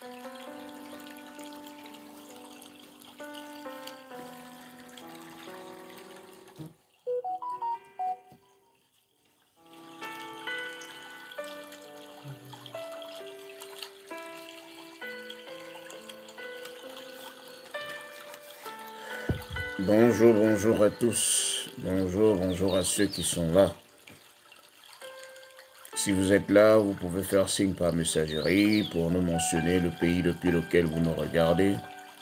Bonjour, bonjour à tous. Bonjour, bonjour à ceux qui sont là. Si vous êtes là, vous pouvez faire signe par messagerie pour nous mentionner le pays depuis lequel vous nous regardez.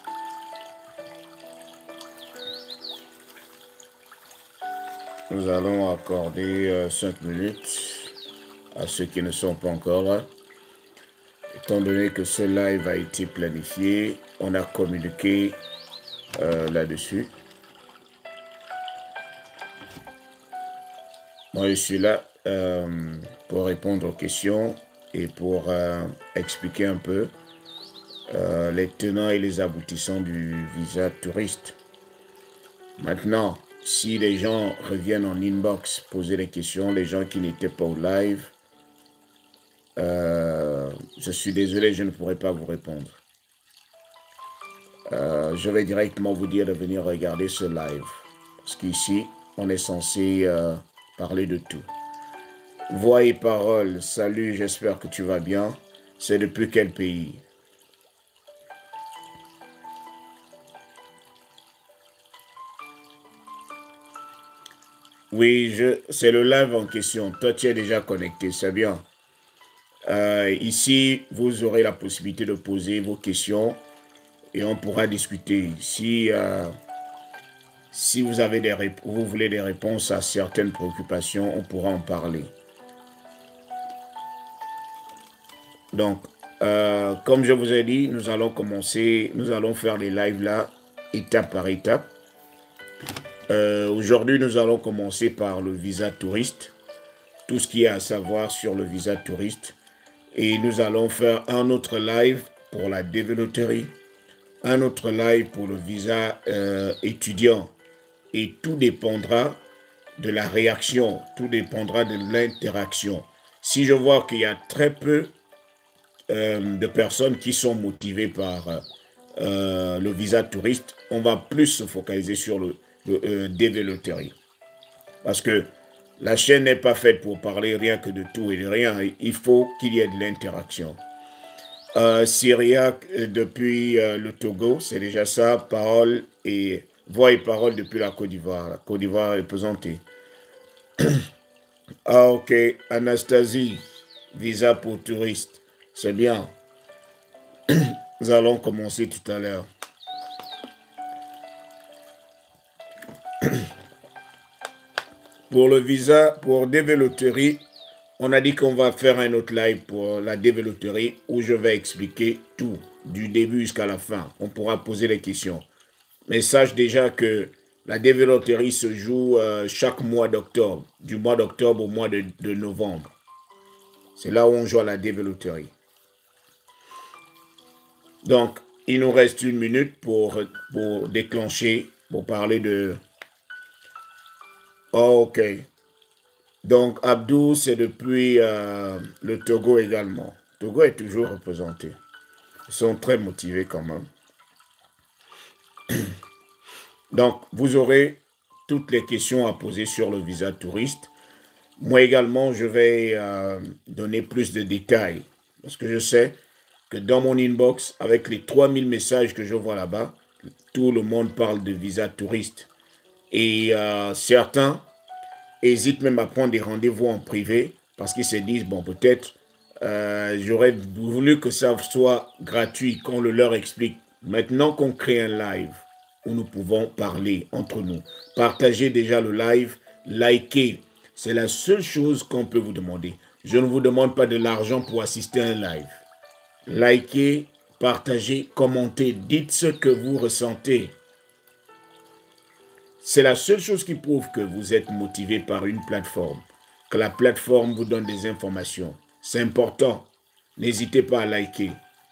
Nous allons accorder 5 minutes à ceux qui ne sont pas encore là. Étant donné que ce live a été planifié, on a communiqué là-dessus. Moi, je suis là pour répondre aux questions et pour expliquer un peu les tenants et les aboutissants du visa touriste. Maintenant, si les gens reviennent en inbox poser des questions, les gens qui n'étaient pas au live, je suis désolé, je ne pourrai pas vous répondre. Je vais directement vous dire de venir regarder ce live. Parce qu'ici, on est censé parler de tout. Voix et parole, salut, j'espère que tu vas bien. C'est depuis quel pays? Oui, c'est le live en question. Toi, tu es déjà connecté, c'est bien. Ici, vous aurez la possibilité de poser vos questions et on pourra discuter. Si vous avez vous voulez des réponses à certaines préoccupations, on pourra en parler. Donc, comme je vous ai dit, nous allons commencer, nous allons faire les lives là, étape par étape. Aujourd'hui, nous allons commencer par le visa touriste, tout ce qu'il y a à savoir sur le visa touriste. Et nous allons faire un autre live pour la développerie, un autre live pour le visa étudiant. Et tout dépendra de la réaction, tout dépendra de l'interaction. Si je vois qu'il y a très peu de personnes qui sont motivées par le visa touriste, on va plus se focaliser sur le développerie. Parce que la chaîne n'est pas faite pour parler rien que de tout et de rien. Il faut qu'il y ait de l'interaction. Syriac depuis le Togo, c'est déjà ça. Parole et voix et parole depuis la Côte d'Ivoire. La Côte d'Ivoire est présentée. Ah ok, Anastasie, visa pour touristes. C'est bien. Nous allons commencer tout à l'heure. Pour le visa, pour développerie, on a dit qu'on va faire un autre live pour la développerie où je vais expliquer tout, du début jusqu'à la fin. On pourra poser les questions. Mais sache déjà que la développerie se joue chaque mois d'octobre, du mois d'octobre au mois de novembre. C'est là où on joue à la développerie. Donc, il nous reste 1 minute pour déclencher, pour parler de... Oh, ok. Donc, Abdou, c'est depuis le Togo également. Le Togo est toujours représenté. Ils sont très motivés quand même. Donc, vous aurez toutes les questions à poser sur le visa touriste. Moi également, je vais donner plus de détails. Parce que je sais que dans mon inbox, avec les 3000 messages que je vois là-bas, tout le monde parle de visa touriste. Et certains hésitent même à prendre des rendez-vous en privé parce qu'ils se disent, bon, peut-être, j'aurais voulu que ça soit gratuit, qu'on le leur explique. Maintenant qu'on crée un live où nous pouvons parler entre nous, partagez déjà le live, likez. C'est la seule chose qu'on peut vous demander. Je ne vous demande pas de l'argent pour assister à un live. Likez, partagez, commentez, dites ce que vous ressentez. C'est la seule chose qui prouve que vous êtes motivé par une plateforme, que la plateforme vous donne des informations. C'est important. N'hésitez pas à liker.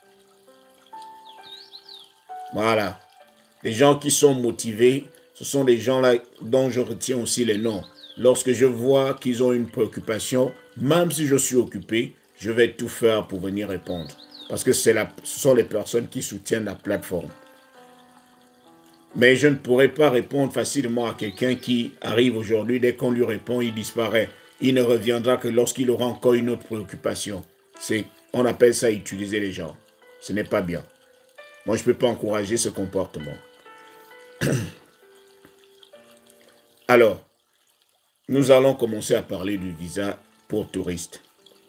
Voilà. Les gens qui sont motivés, ce sont des gens-là dont je retiens aussi les noms. Lorsque je vois qu'ils ont une préoccupation, même si je suis occupé, je vais tout faire pour venir répondre. parce que ce sont les personnes qui soutiennent la plateforme. Mais je ne pourrais pas répondre facilement à quelqu'un qui arrive aujourd'hui, dès qu'on lui répond, il disparaît. Il ne reviendra que lorsqu'il aura encore une autre préoccupation. On appelle ça utiliser les gens. Ce n'est pas bien. Moi, je ne peux pas encourager ce comportement. Alors, nous allons commencer à parler du visa pour touristes.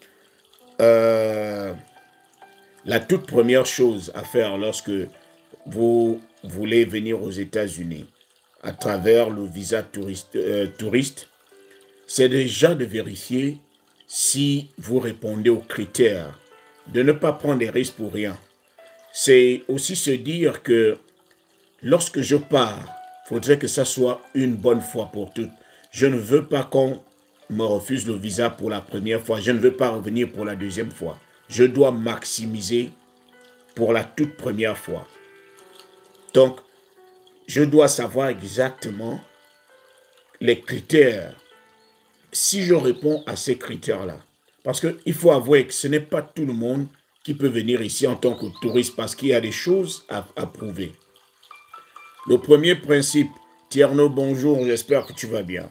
La toute première chose à faire lorsque vous voulez venir aux États-Unis à travers le visa touriste, c'est déjà de vérifier si vous répondez aux critères, de ne pas prendre des risques pour rien. C'est aussi se dire que lorsque je pars, il faudrait que ça soit une bonne fois pour toutes. Je ne veux pas qu'on me refuse le visa pour la première fois. Je ne veux pas revenir pour la deuxième fois. Je dois maximiser pour la toute première fois. Donc, je dois savoir exactement les critères. Si je réponds à ces critères-là, parce qu'il faut avouer que ce n'est pas tout le monde qui peut venir ici en tant que touriste parce qu'il y a des choses à prouver. Le premier principe, Tierno, bonjour, j'espère que tu vas bien.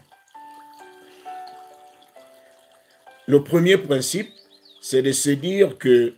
Le premier principe, c'est de se dire que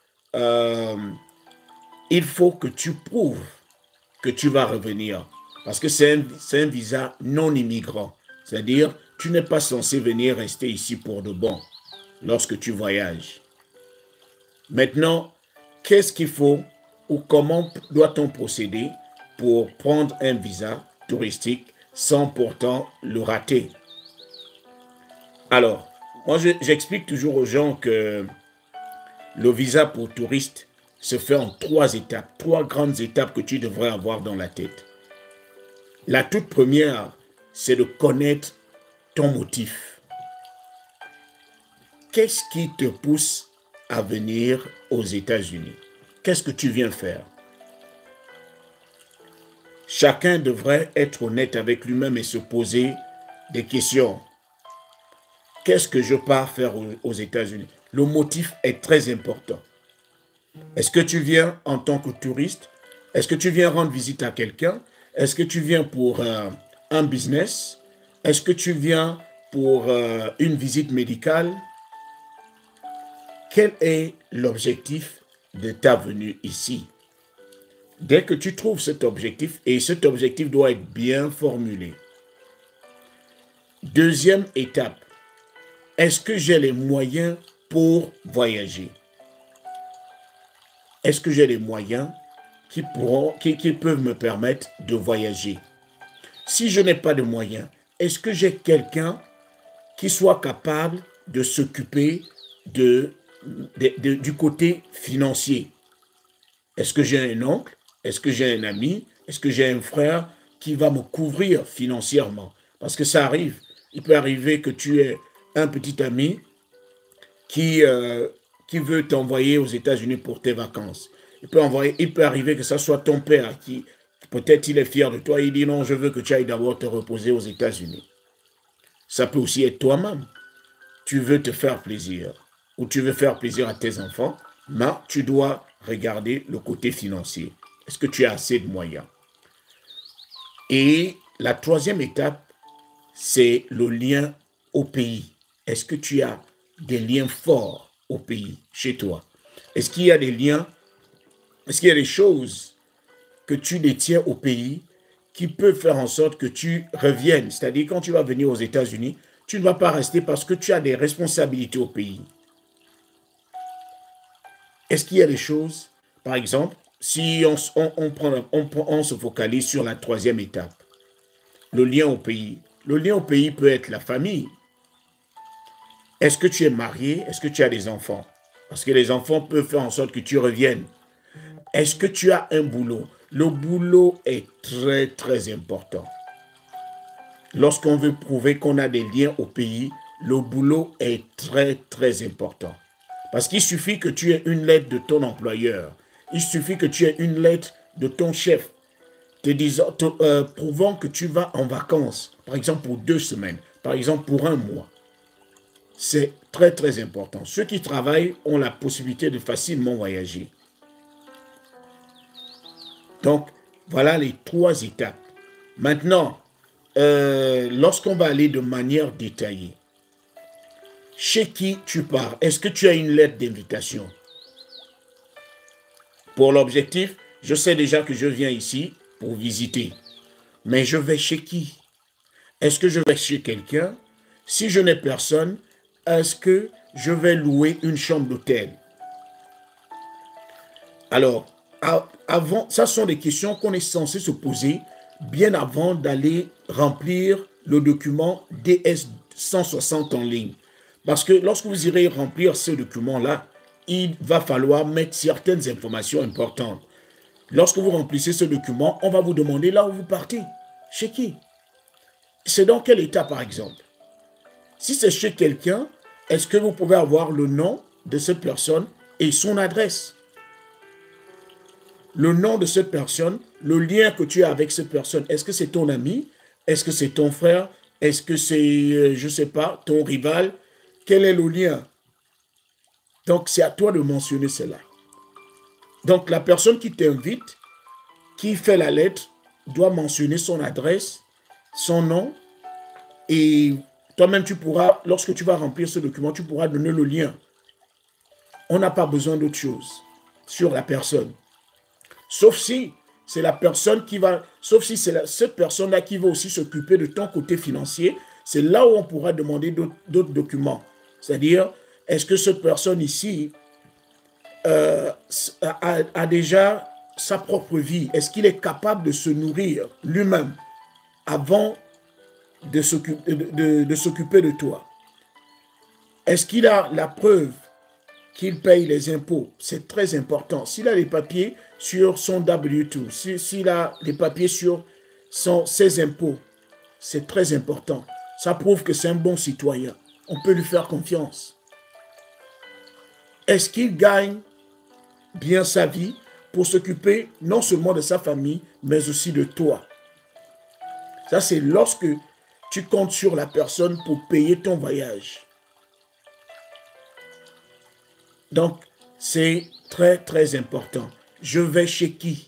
il faut que tu prouves que tu vas revenir. Parce que c'est un visa non immigrant. C'est-à-dire, tu n'es pas censé venir rester ici pour de bon lorsque tu voyages. Maintenant, qu'est-ce qu'il faut ou comment doit-on procéder pour prendre un visa touristique sans pourtant le rater? Alors, moi, j'explique toujours aux gens que le visa pour touristes se fait en 3 étapes, 3 grandes étapes que tu devrais avoir dans la tête. La toute première, c'est de connaître ton motif. Qu'est-ce qui te pousse à venir aux États-Unis? Qu'est-ce que tu viens faire? Chacun devrait être honnête avec lui-même et se poser des questions. Qu'est-ce que je pars faire aux États-Unis? Le motif est très important. Est-ce que tu viens en tant que touriste? Est-ce que tu viens rendre visite à quelqu'un? Est-ce que tu viens pour un business? Est-ce que tu viens pour une visite médicale? Quel est l'objectif de ta venue ici? Dès que tu trouves cet objectif, et cet objectif doit être bien formulé. Deuxième étape, est-ce que j'ai les moyens pour voyager? Est-ce que j'ai les moyens qui peuvent me permettre de voyager? Si je n'ai pas de moyens, est-ce que j'ai quelqu'un qui soit capable de s'occuper du côté financier? Est-ce que j'ai un oncle? Est-ce que j'ai un ami? Est-ce que j'ai un frère qui va me couvrir financièrement? Parce que ça arrive. Il peut arriver que tu aies un petit ami qui veut t'envoyer aux États-Unis pour tes vacances. Il peut arriver que ce soit ton père qui, peut-être il est fier de toi, il dit non, je veux que tu ailles d'abord te reposer aux États-Unis. Ça peut aussi être toi-même. Tu veux te faire plaisir ou tu veux faire plaisir à tes enfants, mais tu dois regarder le côté financier. Est-ce que tu as assez de moyens? Et la troisième étape, c'est le lien au pays. Est-ce que tu as des liens forts au pays, chez toi? Est-ce qu'il y a des liens, est-ce qu'il y a des choses que tu détiens au pays qui peuvent faire en sorte que tu reviennes? C'est-à-dire, quand tu vas venir aux États-Unis, tu ne vas pas rester parce que tu as des responsabilités au pays. Est-ce qu'il y a des choses, par exemple, si on se focalise sur la troisième étape, le lien au pays. Le lien au pays peut être la famille. Est-ce que tu es marié? Est-ce que tu as des enfants? Parce que les enfants peuvent faire en sorte que tu reviennes. Est-ce que tu as un boulot? Le boulot est très, très important. Lorsqu'on veut prouver qu'on a des liens au pays, le boulot est très, très important. Parce qu'il suffit que tu aies une lettre de ton employeur. Il suffit que tu aies une lettre de ton chef prouvant que tu vas en vacances, par exemple pour 2 semaines, par exemple pour 1 mois. C'est très, très important. Ceux qui travaillent ont la possibilité de facilement voyager. Donc, voilà les 3 étapes. Maintenant, lorsqu'on va aller de manière détaillée, chez qui tu pars? Est-ce que tu as une lettre d'invitation? Pour l'objectif, je sais déjà que je viens ici pour visiter. Mais je vais chez qui? Est-ce que je vais chez quelqu'un? Si je n'ai personne, est-ce que je vais louer une chambre d'hôtel? Alors, avant, ça sont des questions qu'on est censé se poser bien avant d'aller remplir le document DS 160 en ligne. Parce que lorsque vous irez remplir ce document-là, il va falloir mettre certaines informations importantes. Lorsque vous remplissez ce document, on va vous demander là où vous partez. Chez qui? C'est dans quel état, par exemple? Si c'est chez quelqu'un, est-ce que vous pouvez avoir le nom de cette personne et son adresse? Le nom de cette personne, le lien que tu as avec cette personne, est-ce que c'est ton ami? Est-ce que c'est ton frère? Est-ce que c'est, je ne sais pas, ton rival? Quel est le lien? Donc, c'est à toi de mentionner cela. Donc, la personne qui t'invite, qui fait la lettre, doit mentionner son adresse, son nom, et toi-même, tu pourras, lorsque tu vas remplir ce document, tu pourras donner le lien. On n'a pas besoin d'autre chose sur la personne. Sauf si c'est la personne qui va, sauf si c'est cette personne-là qui va aussi s'occuper de ton côté financier, c'est là où on pourra demander d'autres documents. C'est-à-dire, est-ce que cette personne ici a déjà sa propre vie? Est-ce qu'il est capable de se nourrir lui-même avant de s'occuper de toi? Est-ce qu'il a la preuve qu'il paye les impôts? C'est très important. S'il a les papiers sur son W2, s'il a les papiers sur ses impôts, c'est très important. Ça prouve que c'est un bon citoyen. On peut lui faire confiance. Est-ce qu'il gagne bien sa vie pour s'occuper non seulement de sa famille, mais aussi de toi? Ça, c'est lorsque tu comptes sur la personne pour payer ton voyage. Donc, c'est très, très important. Je vais chez qui?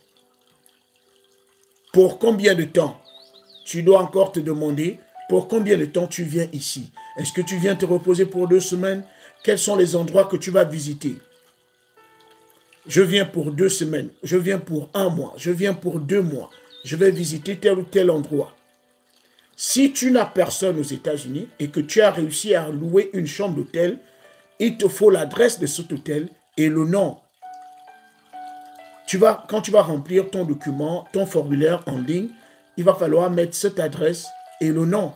Pour combien de temps? Tu dois encore te demander pour combien de temps tu viens ici. Est-ce que tu viens te reposer pour 2 semaines? Quels sont les endroits que tu vas visiter? Je viens pour 2 semaines. Je viens pour 1 mois. Je viens pour 2 mois. Je vais visiter tel ou tel endroit. Si tu n'as personne aux États-Unis et que tu as réussi à louer une chambre d'hôtel, il te faut l'adresse de cet hôtel et le nom. Quand tu vas remplir ton document, ton formulaire en ligne, il va falloir mettre cette adresse et le nom.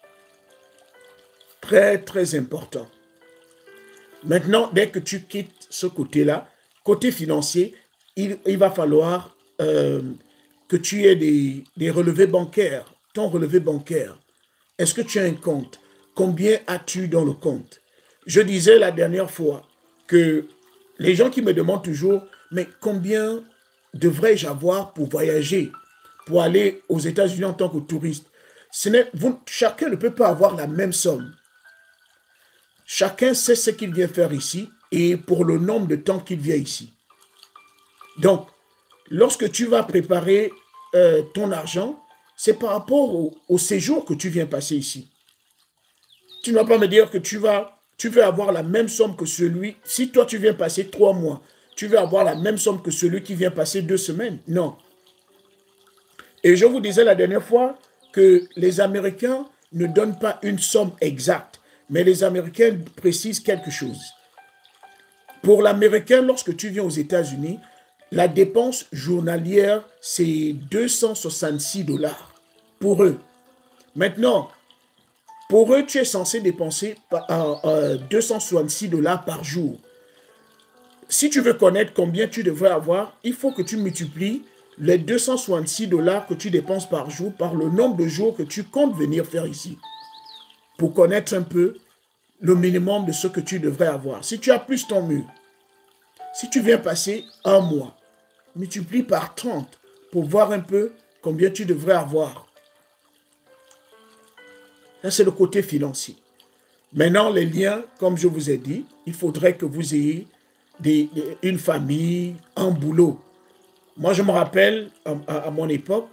Très, très important. Maintenant, dès que tu quittes ce côté-là, côté financier, il va falloir que tu aies des relevés bancaires. Ton relevé bancaire. Est-ce que tu as un compte? Combien as-tu dans le compte? Je disais la dernière fois que les gens qui me demandent toujours, mais combien devrais-je avoir pour voyager, pour aller aux États-Unis en tant que touriste? Chacun ne peut pas avoir la même somme. Chacun sait ce qu'il vient faire ici et pour le nombre de temps qu'il vient ici. Donc, lorsque tu vas préparer ton argent, c'est par rapport au séjour que tu viens passer ici. Tu ne vas pas me dire que tu veux avoir la même somme que celui, si toi tu viens passer 3 mois, tu veux avoir la même somme que celui qui vient passer 2 semaines. Non. Et je vous disais la dernière fois que les Américains ne donnent pas une somme exacte, mais les Américains précisent quelque chose. Pour l'Américain, lorsque tu viens aux États-Unis, la dépense journalière, c'est 266 $ pour eux. Maintenant, pour eux, tu es censé dépenser 266 $ par jour. Si tu veux connaître combien tu devrais avoir, il faut que tu multiplies les 266 $ que tu dépenses par jour par le nombre de jours que tu comptes venir faire ici. Pour connaître un peu le minimum de ce que tu devrais avoir. Si tu as plus, tant mieux. Si tu viens passer 1 mois, multiplie par 30 pour voir un peu combien tu devrais avoir. Ça, c'est le côté financier. Maintenant, les liens, comme je vous ai dit, il faudrait que vous ayez une famille, un boulot. Moi, je me rappelle, à mon époque,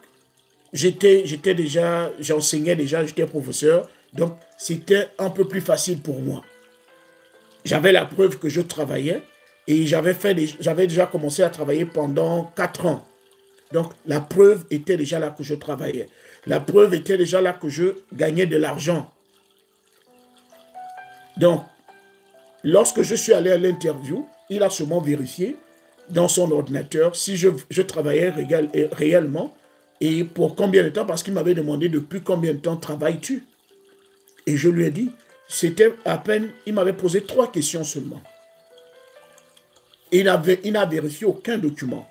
j'enseignais déjà, j'étais professeur, donc c'était un peu plus facile pour moi. J'avais la preuve que je travaillais et j'avais déjà commencé à travailler pendant 4 ans. Donc, la preuve était déjà là que je travaillais. La preuve était déjà là que je gagnais de l'argent. Donc, lorsque je suis allé à l'interview, il a seulement vérifié dans son ordinateur si je travaillais réellement et pour combien de temps, parce qu'il m'avait demandé depuis combien de temps travailles-tu. Et je lui ai dit, c'était à peine, il m'avait posé 3 questions seulement. Et il n'a vérifié aucun document.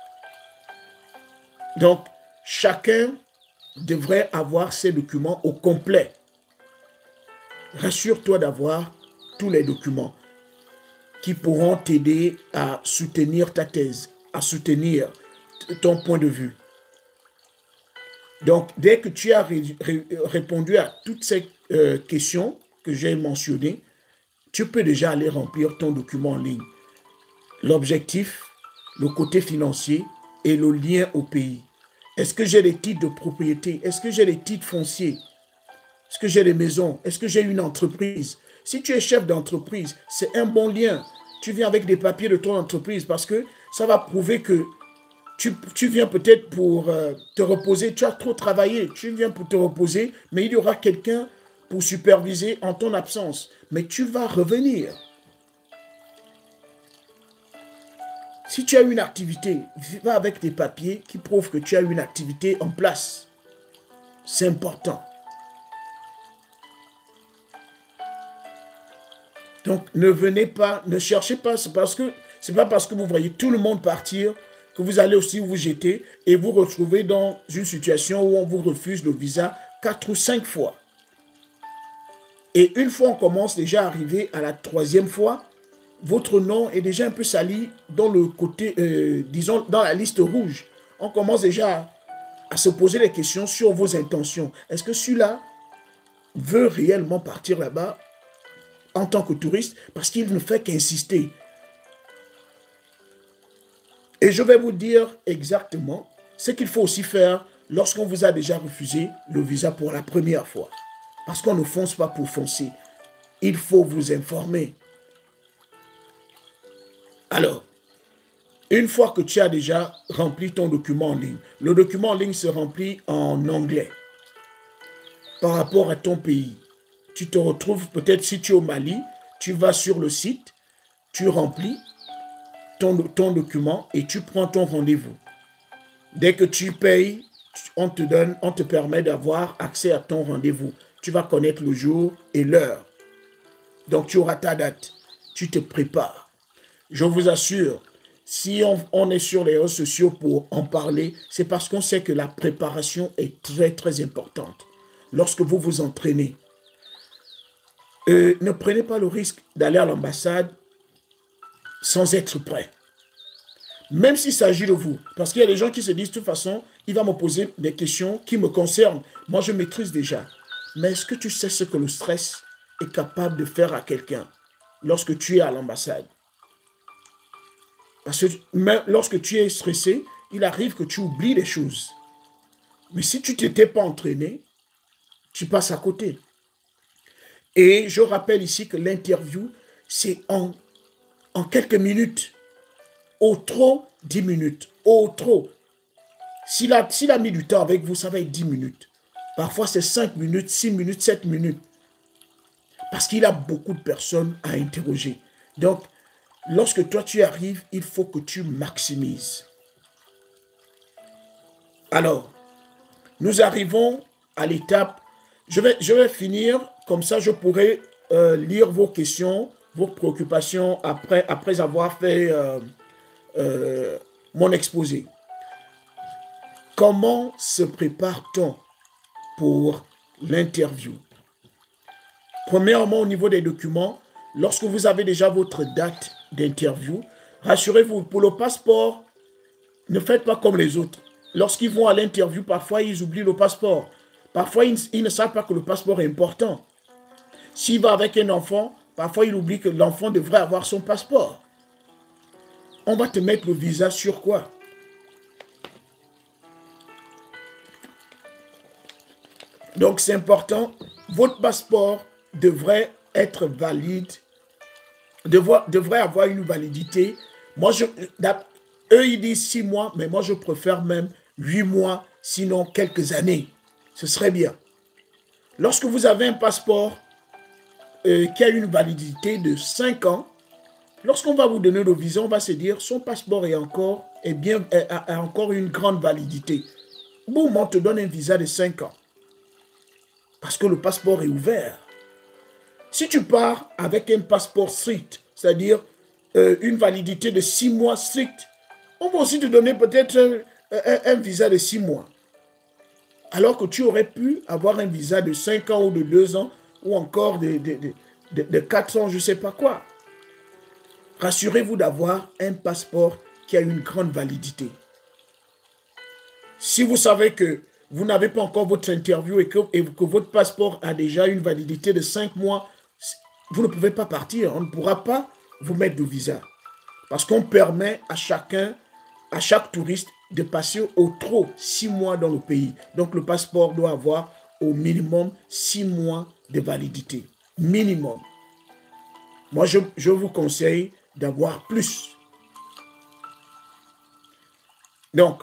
Donc, chacun devrait avoir ses documents au complet. Rassure-toi d'avoir tous les documents qui pourront t'aider à soutenir ta thèse, à soutenir ton point de vue. Donc, dès que tu as répondu à toutes ces questions que j'ai mentionnées, tu peux déjà aller remplir ton document en ligne. L'objectif, le côté financier et le lien au pays. Est-ce que j'ai des titres de propriété? Est-ce que j'ai des titres fonciers? Est-ce que j'ai des maisons? Est-ce que j'ai une entreprise? Si tu es chef d'entreprise, c'est un bon lien. Tu viens avec des papiers de ton entreprise parce que ça va prouver que tu viens peut-être pour te reposer. Tu as trop travaillé. Tu viens pour te reposer, mais il y aura quelqu'un pour superviser en ton absence. Mais tu vas revenir. Si tu as une activité, va avec des papiers qui prouvent que tu as une activité en place. C'est important. Donc, ne venez pas, ne cherchez pas, c'est pas parce que vous voyez tout le monde partir que vous allez aussi vous jeter et vous retrouver dans une situation où on vous refuse le visa 4 ou 5 fois. Et une fois on commence déjà à arriver à la 3e fois, votre nom est déjà un peu sali dans le côté, disons, dans la liste rouge. On commence déjà à se poser des questions sur vos intentions. Est-ce que celui-là veut réellement partir là-bas en tant que touriste? Parce qu'il ne fait qu'insister. Et je vais vous dire exactement ce qu'il faut aussi faire lorsqu'on vous a déjà refusé le visa pour la première fois. Parce qu'on ne fonce pas pour foncer. Il faut vous informer. Alors, une fois que tu as déjà rempli ton document en ligne, le document en ligne se remplit en anglais par rapport à ton pays. Tu te retrouves peut-être si tu es au Mali, tu vas sur le site, tu remplis ton document et tu prends ton rendez-vous. Dès que tu payes, on te permet d'avoir accès à ton rendez-vous. Tu vas connaître le jour et l'heure. Donc tu auras ta date. Tu te prépares. Je vous assure, si on est sur les réseaux sociaux pour en parler, c'est parce qu'on sait que la préparation est très, très importante. Lorsque vous vous entraînez, ne prenez pas le risque d'aller à l'ambassade sans être prêt. Même s'il s'agit de vous. Parce qu'il y a des gens qui se disent, de toute façon, il va me poser des questions qui me concernent. Moi, je maîtrise déjà. Mais est-ce que tu sais ce que le stress est capable de faire à quelqu'un lorsque tu es à l'ambassade? Parce que même lorsque tu es stressé, il arrive que tu oublies des choses. Mais si tu ne t'étais pas entraîné, tu passes à côté. Et je rappelle ici que l'interview, c'est en quelques minutes. Au trop, 10 minutes. Au trop. S'il a mis du temps avec vous, ça va être 10 minutes. Parfois, c'est 5 minutes, 6 minutes, 7 minutes. Parce qu'il a beaucoup de personnes à interroger. Donc, lorsque toi, tu arrives, il faut que tu maximises. Alors, nous arrivons à l'étape. Je vais finir, comme ça, je pourrai lire vos questions, vos préoccupations après avoir fait mon exposé. Comment se prépare-t-on pour l'interview? Premièrement, au niveau des documents, lorsque vous avez déjà votre date d'interview, rassurez-vous, pour le passeport, ne faites pas comme les autres. Lorsqu'ils vont à l'interview, parfois, ils oublient le passeport. Parfois, ils ne savent pas que le passeport est important. S'il va avec un enfant, parfois il oublie que l'enfant devrait avoir son passeport. On va te mettre le visa sur quoi? Donc c'est important, votre passeport devrait être valide, devrait avoir une validité. Moi, eux, ils disent 6 mois, mais moi, je préfère même 8 mois, sinon quelques années. Ce serait bien. Lorsque vous avez un passeport qui a une validité de 5 ans, lorsqu'on va vous donner le visa, on va se dire son passeport a encore une grande validité. Boum, on te donne un visa de 5 ans. Parce que le passeport est ouvert. Si tu pars avec un passeport strict, c'est-à-dire une validité de 6 mois strict, on va aussi te donner peut-être un visa de 6 mois. Alors que tu aurais pu avoir un visa de 5 ans ou de 2 ans ou encore de 4 ans, je ne sais pas quoi. Rassurez-vous d'avoir un passeport qui a une grande validité. Si vous savez que vous n'avez pas encore votre interview et que votre passeport a déjà une validité de 5 mois, vous ne pouvez pas partir. On ne pourra pas vous mettre de visa. Parce qu'on permet à chaque touriste de passer au trop 6 mois dans le pays. Donc le passeport doit avoir au minimum 6 mois de validité. Minimum. Moi, je vous conseille d'avoir plus. Donc,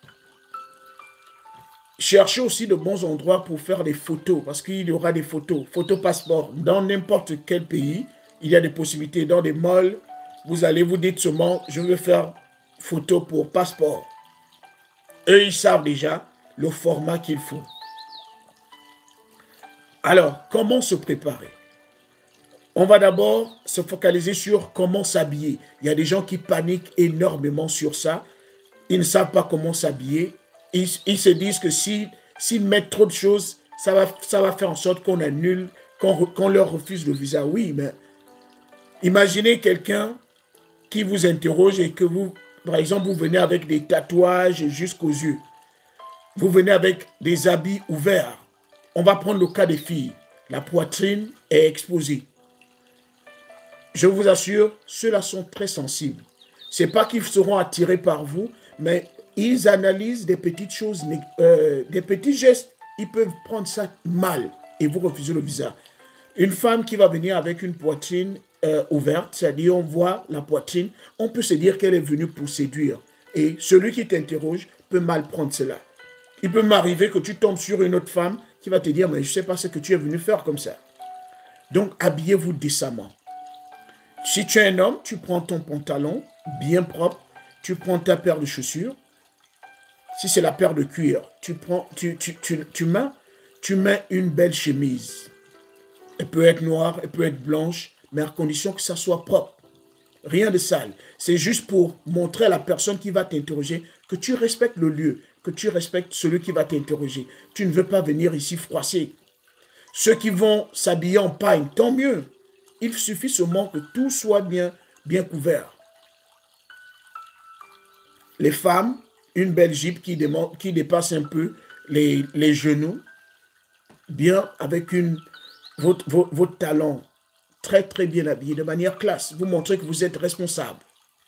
cherchez aussi de bons endroits pour faire des photos, parce qu'il y aura des photos passeport. Dans n'importe quel pays, il y a des possibilités. Dans des malls, vous allez vous dire seulement, je veux faire photo pour passeport. Eux, ils savent déjà le format qu'il faut. Alors, comment se préparer? On va d'abord se focaliser sur comment s'habiller. Il y a des gens qui paniquent énormément sur ça. Ils ne savent pas comment s'habiller. Ils se disent que s'ils mettent trop de choses, ça va faire en sorte qu'on annule, qu'on leur refuse le visa. Oui, mais imaginez quelqu'un qui vous interroge et que vous, par exemple, vous venez avec des tatouages jusqu'aux yeux. Vous venez avec des habits ouverts. On va prendre le cas des filles. La poitrine est exposée. Je vous assure, ceux-là sont très sensibles. Ce n'est pas qu'ils seront attirés par vous, mais ils analysent des petites choses, des petits gestes. Ils peuvent prendre ça mal et vous refuser le visa. Une femme qui va venir avec une poitrine ouverte, c'est-à-dire on voit la poitrine, on peut se dire qu'elle est venue pour séduire. Et celui qui t'interroge peut mal prendre cela. Il peut m'arriver que tu tombes sur une autre femme qui va te dire, mais je ne sais pas ce que tu es venu faire comme ça. Donc, habillez-vous décemment. Si tu es un homme, tu prends ton pantalon bien propre, tu prends ta paire de chaussures. Si c'est la paire de cuir, tu mets une belle chemise. Elle peut être noire, elle peut être blanche, mais à condition que ça soit propre. Rien de sale. C'est juste pour montrer à la personne qui va t'interroger que tu respectes le lieu, que tu respectes celui qui va t'interroger. Tu ne veux pas venir ici froisser. Ceux qui vont s'habiller en paille, tant mieux. Il suffit seulement que tout soit bien couvert. Les femmes, une belle jupe qui dépasse un peu les genoux, bien avec votre talon très très bien habillé, de manière classe. Vous montrez que vous êtes responsable.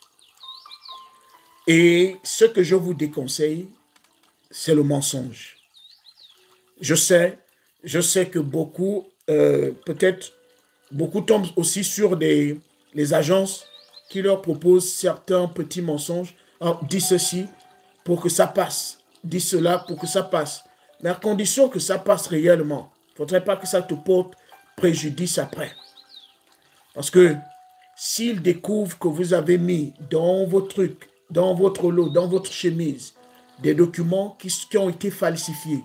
Et ce que je vous déconseille, c'est le mensonge. Je sais que beaucoup, peut-être, beaucoup tombent aussi sur les agences qui leur proposent certains petits mensonges. Oh, dis ceci pour que ça passe. Dis cela pour que ça passe. Mais à condition que ça passe réellement. Il ne faudrait pas que ça te porte préjudice après. Parce que s'ils découvrent que vous avez mis dans vos trucs, dans votre lot, dans votre chemise, des documents qui ont été falsifiés,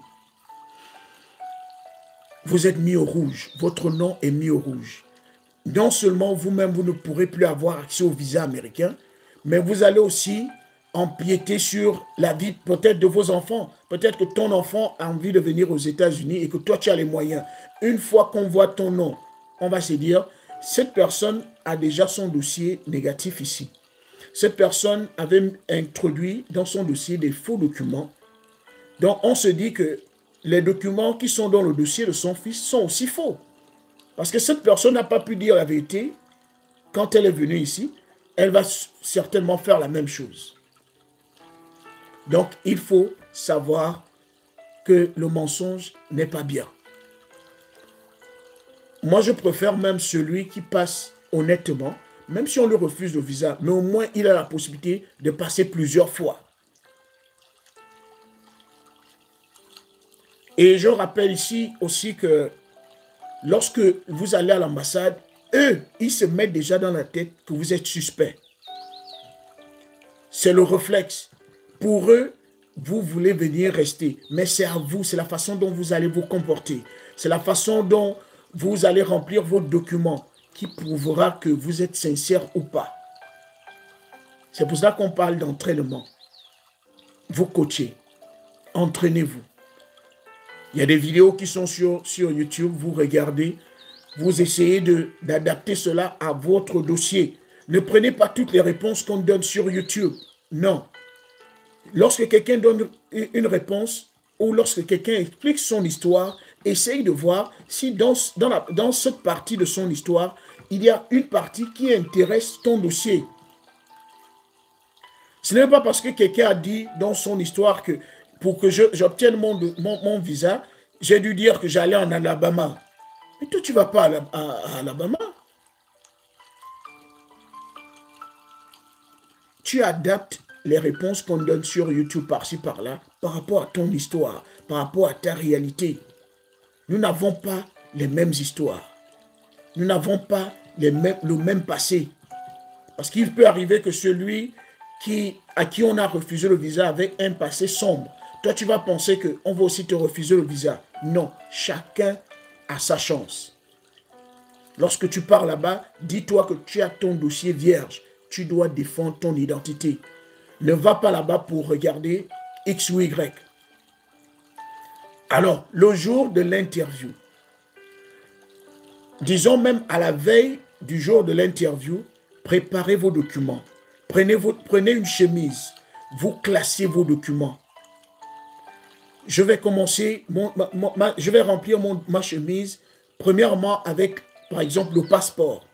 vous êtes mis au rouge. Votre nom est mis au rouge. Non seulement vous-même, vous ne pourrez plus avoir accès au visa américain, mais vous allez aussi empiéter sur la vie peut-être de vos enfants. Peut-être que ton enfant a envie de venir aux États-Unis et que toi, tu as les moyens. Une fois qu'on voit ton nom, on va se dire, cette personne a déjà son dossier négatif ici. Cette personne avait introduit dans son dossier des faux documents. Donc, on se dit que les documents qui sont dans le dossier de son fils sont aussi faux. Parce que cette personne n'a pas pu dire la vérité. Quand elle est venue ici, elle va certainement faire la même chose. Donc, il faut savoir que le mensonge n'est pas bien. Moi, je préfère même celui qui passe honnêtement, même si on lui refuse le visa, mais au moins, il a la possibilité de passer plusieurs fois. Et je rappelle ici aussi que lorsque vous allez à l'ambassade, eux, ils se mettent déjà dans la tête que vous êtes suspect. C'est le réflexe. Pour eux, vous voulez venir rester, mais c'est à vous, c'est la façon dont vous allez vous comporter. C'est la façon dont vous allez remplir vos documents qui prouvera que vous êtes sincère ou pas. C'est pour ça qu'on parle d'entraînement. Vous coachez, entraînez-vous. Il y a des vidéos qui sont sur YouTube, vous regardez, vous essayez d'adapter cela à votre dossier. Ne prenez pas toutes les réponses qu'on donne sur YouTube. Non. Lorsque quelqu'un donne une réponse ou lorsque quelqu'un explique son histoire, essaye de voir si dans cette partie de son histoire, il y a une partie qui intéresse ton dossier. Ce n'est pas parce que quelqu'un a dit dans son histoire que pour que j'obtienne mon visa, j'ai dû dire que j'allais en Alabama. Mais toi, tu ne vas pas à Alabama. Tu adaptes les réponses qu'on donne sur YouTube par-ci, par-là, par rapport à ton histoire, par rapport à ta réalité. Nous n'avons pas les mêmes histoires. Nous n'avons pas le même passé. Parce qu'il peut arriver que celui à qui on a refusé le visa avait un passé sombre. Toi, tu vas penser qu'on va aussi te refuser le visa. Non, chacun a sa chance. Lorsque tu pars là-bas, dis-toi que tu as ton dossier vierge. Tu dois défendre ton identité. Ne va pas là-bas pour regarder X ou Y. Alors, le jour de l'interview, disons même à la veille du jour de l'interview, préparez vos documents. Prenez une chemise. Vous classez vos documents. Je vais commencer, je vais remplir ma chemise, premièrement avec, par exemple, le passeport,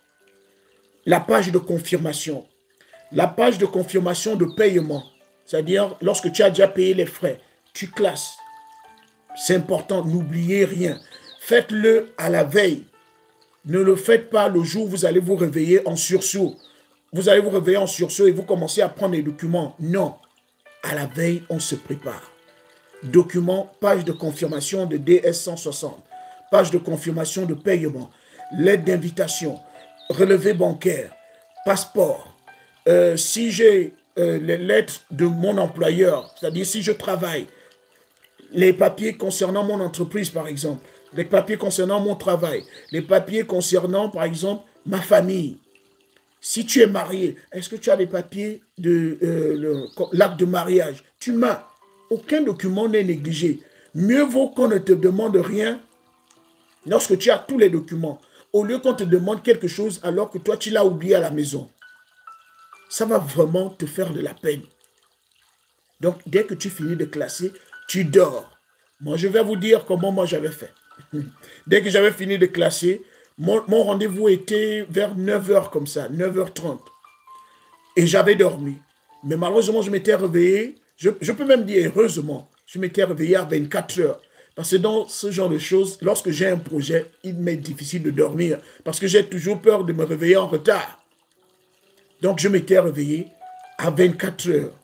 la page de confirmation, la page de confirmation de paiement, c'est-à-dire lorsque tu as déjà payé les frais, tu classes. C'est important, n'oubliez rien. Faites-le à la veille. Ne le faites pas le jour où vous allez vous réveiller en sursaut. Vous allez vous réveiller en sursaut et vous commencez à prendre les documents. Non, à la veille, on se prépare. Documents, page de confirmation de DS 160, page de confirmation de paiement, lettre d'invitation, relevé bancaire, passeport. Si j'ai les lettres de mon employeur, c'est-à-dire si je travaille, les papiers concernant mon entreprise, par exemple, les papiers concernant mon travail, les papiers concernant, par exemple, ma famille. Si tu es marié, est-ce que tu as les papiers de l'acte de mariage? Tu m'as. Aucun document n'est négligé. Mieux vaut qu'on ne te demande rien lorsque tu as tous les documents, au lieu qu'on te demande quelque chose alors que toi, tu l'as oublié à la maison. Ça va vraiment te faire de la peine. Donc, dès que tu finis de classer, tu dors. Moi, je vais vous dire comment moi j'avais fait. Dès que j'avais fini de classer, mon rendez-vous était vers 9h comme ça, 9h30. Et j'avais dormi. Mais malheureusement, je m'étais réveillé. Je peux même dire heureusement, je m'étais réveillé à 24 heures. Parce que dans ce genre de choses, lorsque j'ai un projet, il m'est difficile de dormir. Parce que j'ai toujours peur de me réveiller en retard. Donc, je m'étais réveillé à 24 heures.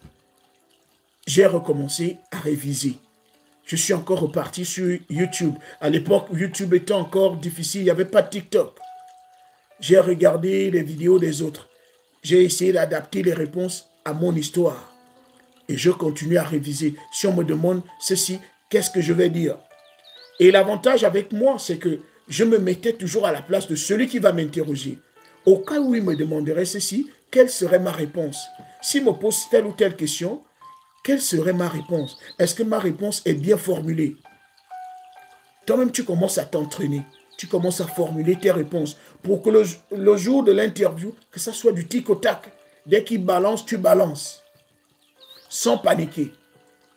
J'ai recommencé à réviser. Je suis encore reparti sur YouTube. À l'époque, YouTube était encore difficile. Il n'y avait pas de TikTok. J'ai regardé les vidéos des autres. J'ai essayé d'adapter les réponses à mon histoire. Et je continue à réviser. Si on me demande ceci, qu'est-ce que je vais dire? Et l'avantage avec moi, c'est que je me mettais toujours à la place de celui qui va m'interroger. Au cas où il me demanderait ceci, quelle serait ma réponse? S'il me pose telle ou telle question, quelle serait ma réponse? Est-ce que ma réponse est bien formulée? Toi-même, tu commences à t'entraîner. Tu commences à formuler tes réponses pour que le jour de l'interview, que ça soit du tic au tac. Dès qu'il balance, tu balances. Sans paniquer.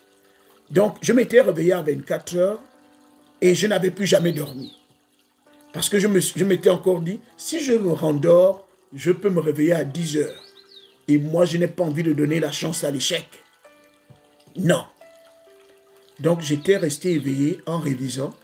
Donc, je m'étais réveillé à 24 heures et je n'avais plus jamais dormi. Parce que je m'étais encore dit, si je me rendors, je peux me réveiller à 10 heures. Et moi, je n'ai pas envie de donner la chance à l'échec. Non. Donc, j'étais resté éveillé en révisant.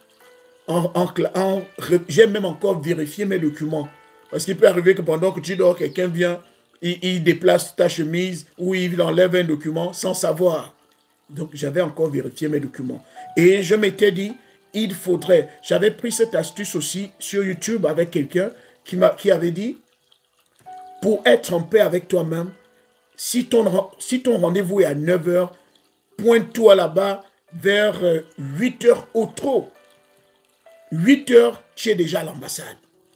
J'ai même encore vérifié mes documents. Parce qu'il peut arriver que pendant que tu dors, quelqu'un vient, il déplace ta chemise ou il enlève un document sans savoir. Donc, j'avais encore vérifié mes documents. Et je m'étais dit, il faudrait... J'avais pris cette astuce aussi sur YouTube avec quelqu'un qui avait dit, pour être en paix avec toi-même, si ton rendez-vous est à 9 heures, pointe-toi là-bas vers 8 heures au trop. 8 heures, tu es déjà à l'ambassade.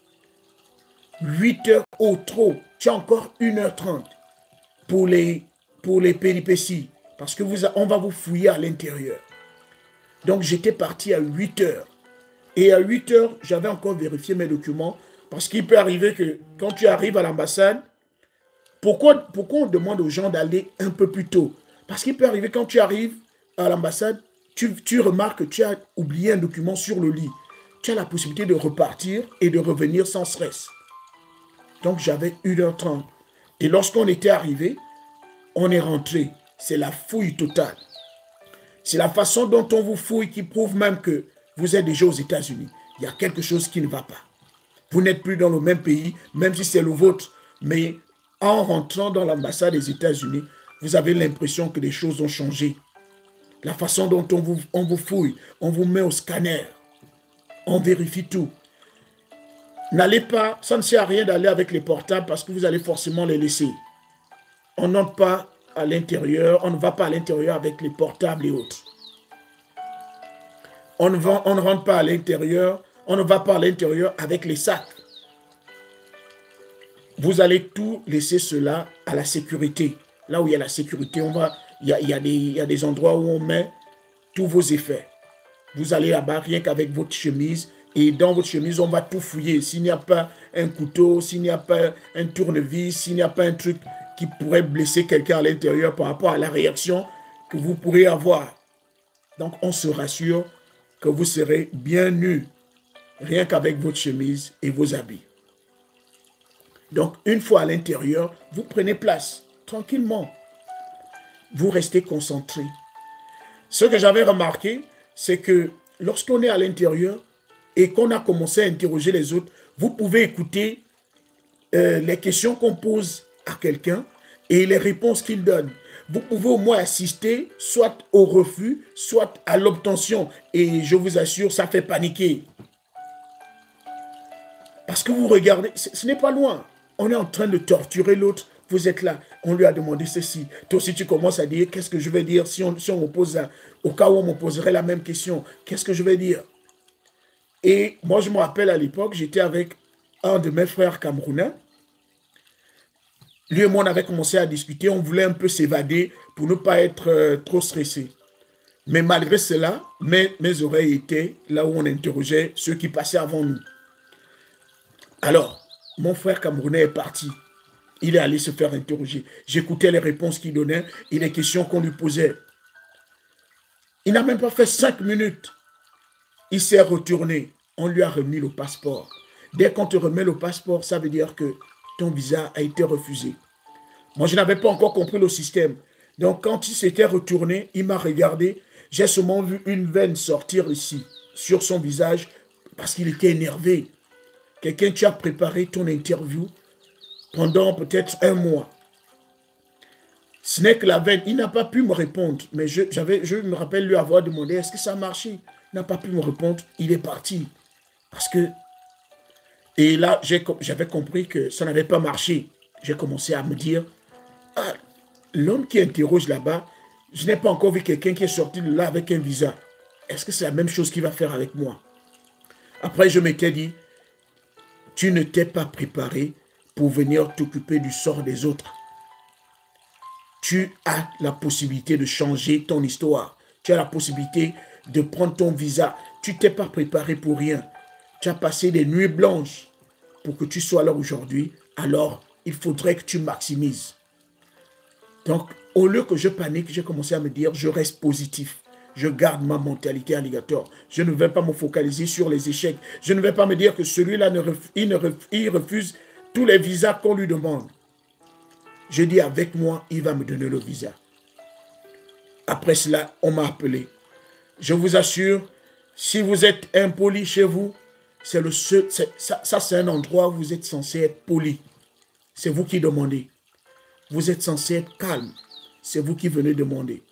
8 heures au trop, tu as encore 1h30 pour les péripéties. Parce que on va vous fouiller à l'intérieur. Donc, j'étais parti à 8 heures. Et à 8 heures, j'avais encore vérifié mes documents. Parce qu'il peut arriver que quand tu arrives à l'ambassade, pourquoi on demande aux gens d'aller un peu plus tôt? Parce qu'il peut arriver quand tu arrives à l'ambassade, tu remarques que tu as oublié un document sur le lit. Tu as la possibilité de repartir et de revenir sans stress. Donc, j'avais 1h30. Et lorsqu'on était arrivé, on est rentré. C'est la fouille totale. C'est la façon dont on vous fouille qui prouve même que vous êtes déjà aux États-Unis. Il y a quelque chose qui ne va pas. Vous n'êtes plus dans le même pays, même si c'est le vôtre. Mais en rentrant dans l'ambassade des États-Unis, vous avez l'impression que les choses ont changé. La façon dont on vous fouille, on vous met au scanner. On vérifie tout. N'allez pas, ça ne sert à rien d'aller avec les portables parce que vous allez forcément les laisser. On n'entre pas à l'intérieur, on ne va pas à l'intérieur avec les portables et autres. On ne rentre pas à l'intérieur, on ne va pas à l'intérieur avec les sacs. Vous allez tout laisser cela à la sécurité. Là où il y a la sécurité, il y a des endroits où on met tous vos effets. Vous allez là-bas rien qu'avec votre chemise. Et dans votre chemise, on va tout fouiller. S'il n'y a pas un couteau, s'il n'y a pas un tournevis, s'il n'y a pas un truc qui pourrait blesser quelqu'un à l'intérieur par rapport à la réaction que vous pourrez avoir. Donc, on se rassure que vous serez bien nus, rien qu'avec votre chemise et vos habits. Donc, une fois à l'intérieur, vous prenez place, tranquillement. Vous restez concentré. Ce que j'avais remarqué, c'est que lorsqu'on est à l'intérieur et qu'on a commencé à interroger les autres, vous pouvez écouter les questions qu'on pose à quelqu'un et les réponses qu'il donne. Vous pouvez au moins assister soit au refus, soit à l'obtention. Et je vous assure, ça fait paniquer. Parce que vous regardez, ce n'est pas loin. On est en train de torturer l'autre. Vous êtes là. On lui a demandé ceci. Toi aussi, tu commences à dire, qu'est-ce que je vais dire si on me pose au cas où on me poserait la même question. Qu'est-ce que je vais dire? Et moi, je me rappelle à l'époque, j'étais avec un de mes frères camerounais. Lui et moi, on avait commencé à discuter. On voulait un peu s'évader pour ne pas être trop stressé. Mais malgré cela, mes oreilles étaient là où on interrogeait ceux qui passaient avant nous. Alors, mon frère camerounais est parti. Il est allé se faire interroger. J'écoutais les réponses qu'il donnait et les questions qu'on lui posait. Il n'a même pas fait 5 minutes. Il s'est retourné. On lui a remis le passeport. Dès qu'on te remet le passeport, ça veut dire que ton visa a été refusé. Moi, je n'avais pas encore compris le système. Donc, quand il s'était retourné, il m'a regardé. J'ai seulement vu une veine sortir ici, sur son visage, parce qu'il était énervé. Quelqu'un qui a préparé ton interview pendant peut-être 1 mois. Ce n'est que la veine. Il n'a pas pu me répondre. Mais je me rappelle lui avoir demandé, est-ce que ça a marché? Il n'a pas pu me répondre. Il est parti. Parce que... Et là, j'avais compris que ça n'avait pas marché. J'ai commencé à me dire, ah, l'homme qui interroge là-bas, je n'ai pas encore vu quelqu'un qui est sorti de là avec un visa. Est-ce que c'est la même chose qu'il va faire avec moi? Après, je m'étais dit, tu ne t'es pas préparé pour venir t'occuper du sort des autres. Tu as la possibilité de changer ton histoire. Tu as la possibilité de prendre ton visa. Tu ne t'es pas préparé pour rien. Tu as passé des nuits blanches pour que tu sois là aujourd'hui. Alors, il faudrait que tu maximises. Donc, au lieu que je panique, j'ai commencé à me dire, je reste positif. Je garde ma mentalité alligator. Je ne vais pas me focaliser sur les échecs. Je ne vais pas me dire que celui-là, il refuse tous les visas qu'on lui demande. Je dis avec moi, il va me donner le visa. Après cela, on m'a appelé. Je vous assure, si vous êtes impoli chez vous, c'est un endroit où vous êtes censé être poli. C'est vous qui demandez. Vous êtes censé être calme. C'est vous qui venez demander.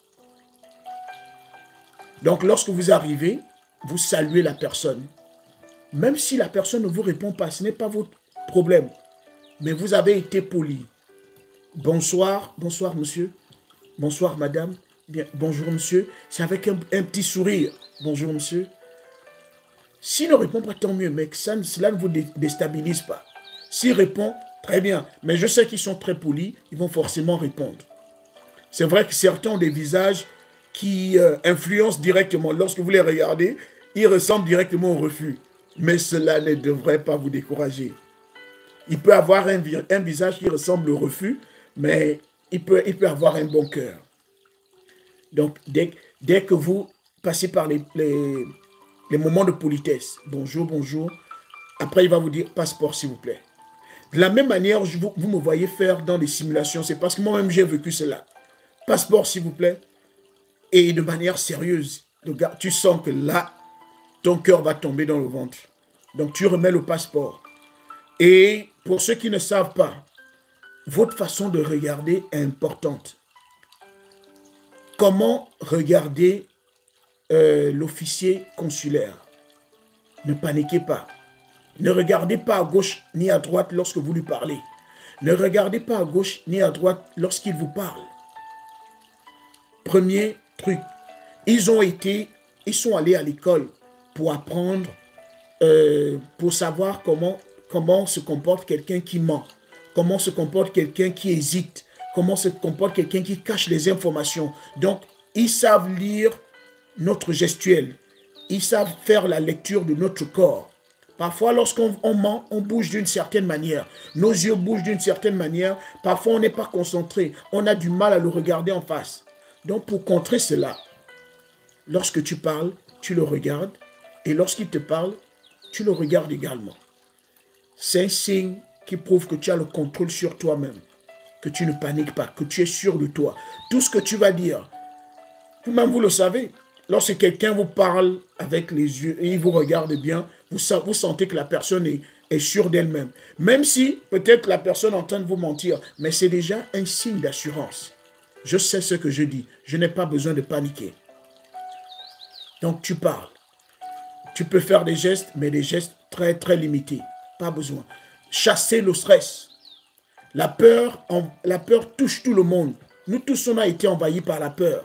Donc, lorsque vous arrivez, vous saluez la personne. Même si la personne ne vous répond pas, ce n'est pas votre problème. Mais vous avez été poli. Bonsoir, bonsoir monsieur. Bonsoir madame. Bien, bonjour monsieur. C'est avec un petit sourire. Bonjour monsieur. S'il ne répond pas, tant mieux, mais cela ne vous déstabilise pas. S'il répond, très bien. Mais je sais qu'ils sont très polis, ils vont forcément répondre. C'est vrai que certains ont des visages qui influencent directement. Lorsque vous les regardez, ils ressemblent directement au refus. Mais cela ne devrait pas vous décourager. Il peut avoir un visage qui ressemble au refus, mais il peut avoir un bon cœur. Donc, dès que vous passez par les moments de politesse, bonjour, bonjour, après il va vous dire passeport s'il vous plaît. De la même manière, vous me voyez faire dans des simulations, c'est parce que moi-même j'ai vécu cela. Passeport s'il vous plaît. Et de manière sérieuse, tu sens que là, ton cœur va tomber dans le ventre. Donc tu remets le passeport. Et pour ceux qui ne savent pas, votre façon de regarder est importante. Comment regarder l'officier consulaire? Ne paniquez pas. Ne regardez pas à gauche ni à droite lorsque vous lui parlez. Ne regardez pas à gauche ni à droite lorsqu'il vous parle. Premier truc, ils sont allés à l'école pour apprendre, pour savoir comment se comporte quelqu'un qui ment, comment se comporte quelqu'un qui hésite, comment se comporte quelqu'un qui cache les informations. Donc, ils savent lire notre gestuelle, ils savent faire la lecture de notre corps. Parfois, lorsqu'on ment, on bouge d'une certaine manière. Nos yeux bougent d'une certaine manière. Parfois, on n'est pas concentré. On a du mal à le regarder en face. Donc, pour contrer cela, lorsque tu parles, tu le regardes. Et lorsqu'il te parle, tu le regardes également. C'est un signe qui prouve que tu as le contrôle sur toi-même. Que tu ne paniques pas, que tu es sûr de toi. Tout ce que tu vas dire, vous-même vous le savez. Lorsque quelqu'un vous parle avec les yeux et il vous regarde bien, vous sentez que la personne est sûre d'elle-même. Même si peut-être la personne est en train de vous mentir, mais c'est déjà un signe d'assurance. Je sais ce que je dis. Je n'ai pas besoin de paniquer. Donc tu parles. Tu peux faire des gestes, mais des gestes très, très limités. Pas besoin. Chasser le stress. La peur touche tout le monde. Nous tous, on a été envahis par la peur.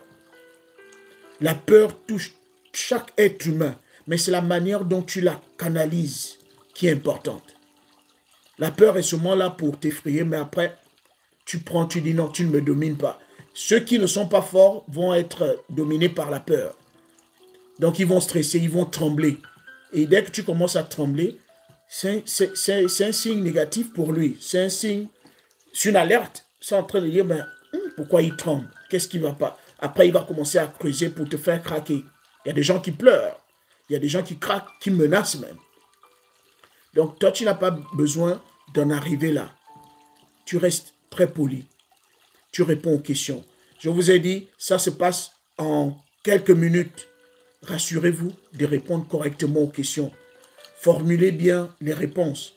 La peur touche chaque être humain. Mais c'est la manière dont tu la canalises qui est importante. La peur est seulement là pour t'effrayer, mais après, tu dis non, tu ne me domines pas. Ceux qui ne sont pas forts vont être dominés par la peur. Donc, ils vont stresser, ils vont trembler. Et dès que tu commences à trembler, c'est un signe négatif pour lui. C'est un signe, c'est une alerte. C'est en train de dire, pourquoi il tremble? Qu'est-ce qui ne va pas? Après, il va commencer à creuser pour te faire craquer. Il y a des gens qui pleurent. Il y a des gens qui craquent, qui menacent même. Donc, toi, tu n'as pas besoin d'en arriver là. Tu restes très poli. Tu réponds aux questions. Je vous ai dit, ça se passe en quelques minutes. Rassurez-vous de répondre correctement aux questions. Formulez bien les réponses.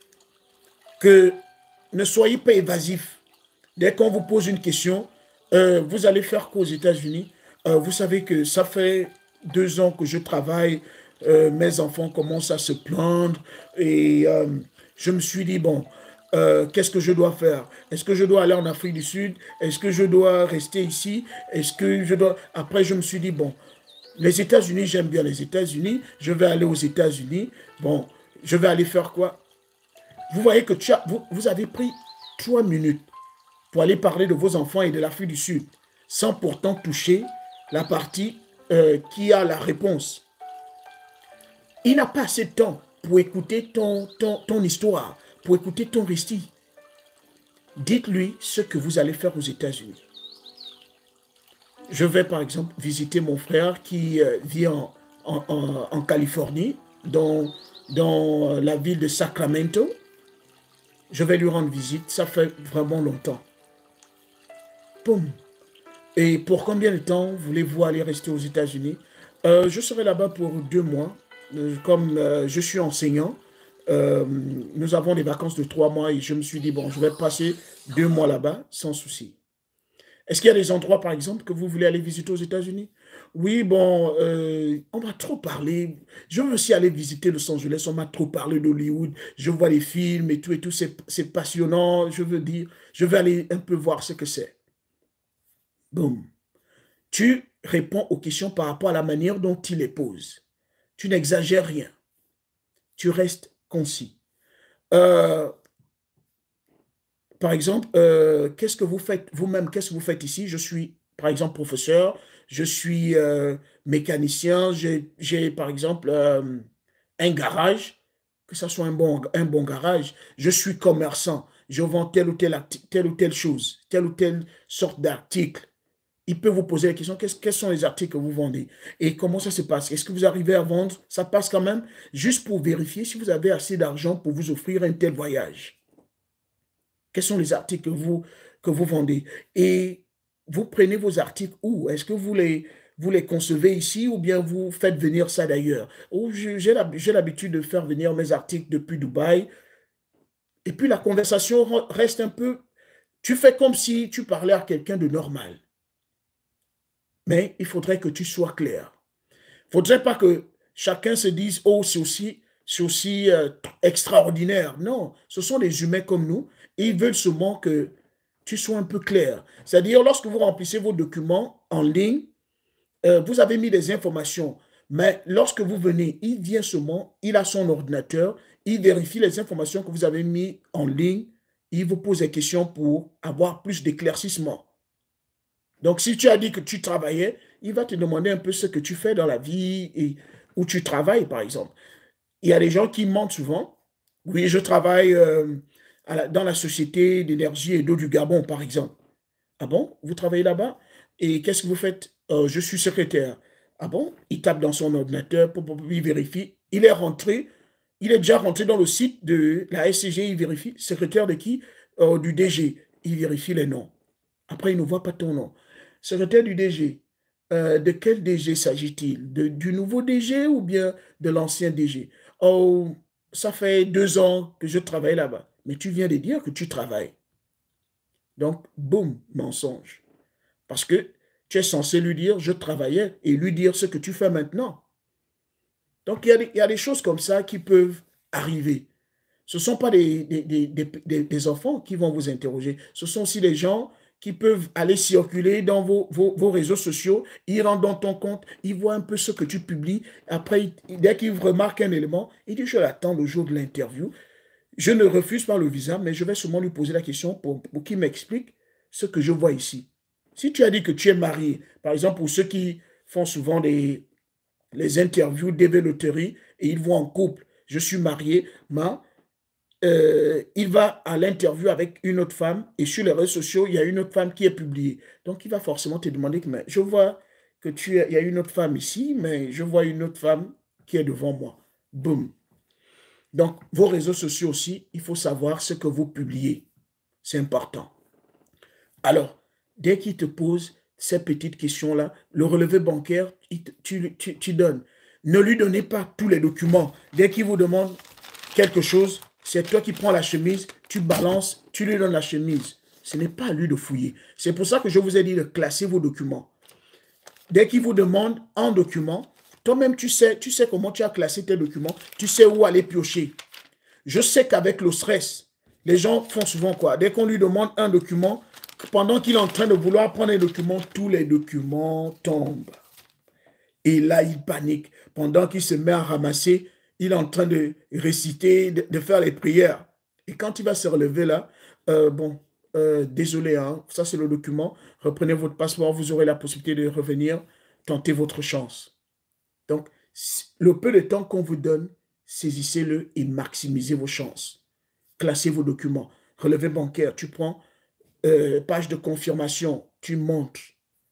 Ne soyez pas évasif. Dès qu'on vous pose une question, vous allez faire quoi aux États-Unis? Vous savez que ça fait 2 ans que je travaille. Mes enfants commencent à se plaindre. Et je me suis dit, bon, qu'est-ce que je dois faire? Est-ce que je dois aller en Afrique du Sud? Est-ce que je dois rester ici? Est-ce que je dois... Après, je me suis dit, bon, les États-Unis, j'aime bien les États-Unis. Je vais aller aux États-Unis. Bon, je vais aller faire quoi? Vous voyez que vous avez pris 3 minutes pour aller parler de vos enfants et de l'Afrique du Sud, sans pourtant toucher la partie qui a la réponse. Il n'a pas assez de temps pour écouter ton histoire, pour écouter ton récit. Dites-lui ce que vous allez faire aux États-Unis. Je vais par exemple visiter mon frère qui vit en Californie, dans la ville de Sacramento. Je vais lui rendre visite, ça fait vraiment longtemps. Boum. Et pour combien de temps voulez-vous aller rester aux États-Unis? Je serai là-bas pour 2 mois. Comme je suis enseignant, euh, nous avons des vacances de 3 mois et je me suis dit, bon, je vais passer 2 mois là-bas sans souci. Est-ce qu'il y a des endroits, par exemple, que vous voulez aller visiter aux États-Unis? Oui, bon, on m'a trop parlé. Je veux aussi aller visiter Los Angeles. On m'a trop parlé d'Hollywood. Je vois les films et tout. C'est passionnant. Je veux dire, je vais aller un peu voir ce que c'est. Boum. Tu réponds aux questions par rapport à la manière dont il les pose. Tu n'exagères rien. Tu restes concis. Euh, Par exemple, qu'est-ce que vous faites vous-même? Qu'est-ce que vous faites ici? Je suis, par exemple, professeur. Je suis mécanicien. J'ai, par exemple, un garage, que ce soit un bon garage. Je suis commerçant. Je vends telle ou telle chose, telle ou telle sorte d'article. Il peut vous poser la question, quels sont les articles que vous vendez et comment ça se passe? Est-ce que vous arrivez à vendre? Ça passe quand même, juste pour vérifier si vous avez assez d'argent pour vous offrir un tel voyage. Quels sont les articles que vous vendez? Et vous prenez vos articles où? Est-ce que vous les concevez ici ou bien vous faites venir ça d'ailleurs? Ou j'ai l'habitude de faire venir mes articles depuis Dubaï. Et puis la conversation reste un peu... Tu fais comme si tu parlais à quelqu'un de normal. Mais il faudrait que tu sois clair. Il ne faudrait pas que chacun se dise, oh, c'est aussi extraordinaire. Non, ce sont des humains comme nous. Et ils veulent seulement que tu sois un peu clair. C'est-à-dire, lorsque vous remplissez vos documents en ligne, vous avez mis des informations. Mais lorsque vous venez, il vient seulement, il a son ordinateur, il vérifie les informations que vous avez mis en ligne, il vous pose des questions pour avoir plus d'éclaircissement. Donc, si tu as dit que tu travaillais, il va te demander un peu ce que tu fais dans la vie et où tu travailles, par exemple. Il y a des gens qui mentent souvent. Oui, je travaille dans la société d'énergie et d'eau du Gabon, par exemple. Ah bon? Vous travaillez là-bas? Et qu'est-ce que vous faites? Je suis secrétaire. Ah bon? Il tape dans son ordinateur, il vérifie. Il est rentré, il est déjà rentré dans le site de la SCG, il vérifie. Secrétaire de qui? Du DG. Il vérifie les noms. Après, il ne voit pas ton nom. Secrétaire du DG. De quel DG s'agit-il? Du nouveau DG ou bien de l'ancien DG? Oh, ça fait 2 ans que je travaille là-bas. Mais tu viens de dire que tu travailles. Donc, boum, mensonge. Parce que tu es censé lui dire, je travaillais, et lui dire ce que tu fais maintenant. Donc, il y a des choses comme ça qui peuvent arriver. Ce ne sont pas des enfants qui vont vous interroger. Ce sont aussi des gens qui peuvent aller circuler dans vos réseaux sociaux. Ils rentrent dans ton compte, ils voient un peu ce que tu publies. Après, dès qu'ils remarquent un élément, ils disent, je l'attends le jour de l'interview. Je ne refuse pas le visa, mais je vais seulement lui poser la question pour qu'il m'explique ce que je vois ici. Si tu as dit que tu es marié, par exemple, pour ceux qui font souvent les interviews d'évéloterie et ils vont en couple, je suis marié, mais il va à l'interview avec une autre femme et sur les réseaux sociaux, il y a une autre femme qui est publiée. Donc, il va forcément te demander que mais je vois que il y a une autre femme ici, mais je vois une autre femme qui est devant moi. Boum. Donc, vos réseaux sociaux aussi, il faut savoir ce que vous publiez. C'est important. Alors, dès qu'il te pose ces petites questions-là, le relevé bancaire, tu donnes. Ne lui donnez pas tous les documents. Dès qu'il vous demande quelque chose, c'est toi qui prends la chemise, tu balances, tu lui donnes la chemise. Ce n'est pas à lui de fouiller. C'est pour ça que je vous ai dit de classer vos documents. Dès qu'il vous demande un document, toi-même tu sais comment tu as classé tes documents, tu sais où aller piocher. Je sais qu'avec le stress, les gens font souvent quoi? Dès qu'on lui demande un document, pendant qu'il est en train de vouloir prendre un document, tous les documents tombent. Et là, il panique. Pendant qu'il se met à ramasser, il est en train de réciter, de faire les prières. Et quand il va se relever là, bon, désolé, hein, ça c'est le document. Reprenez votre passeport, vous aurez la possibilité de revenir, tenter votre chance. Donc, le peu de temps qu'on vous donne, saisissez-le et maximisez vos chances. Classez vos documents. Relevé bancaire, tu prends page de confirmation, tu montes.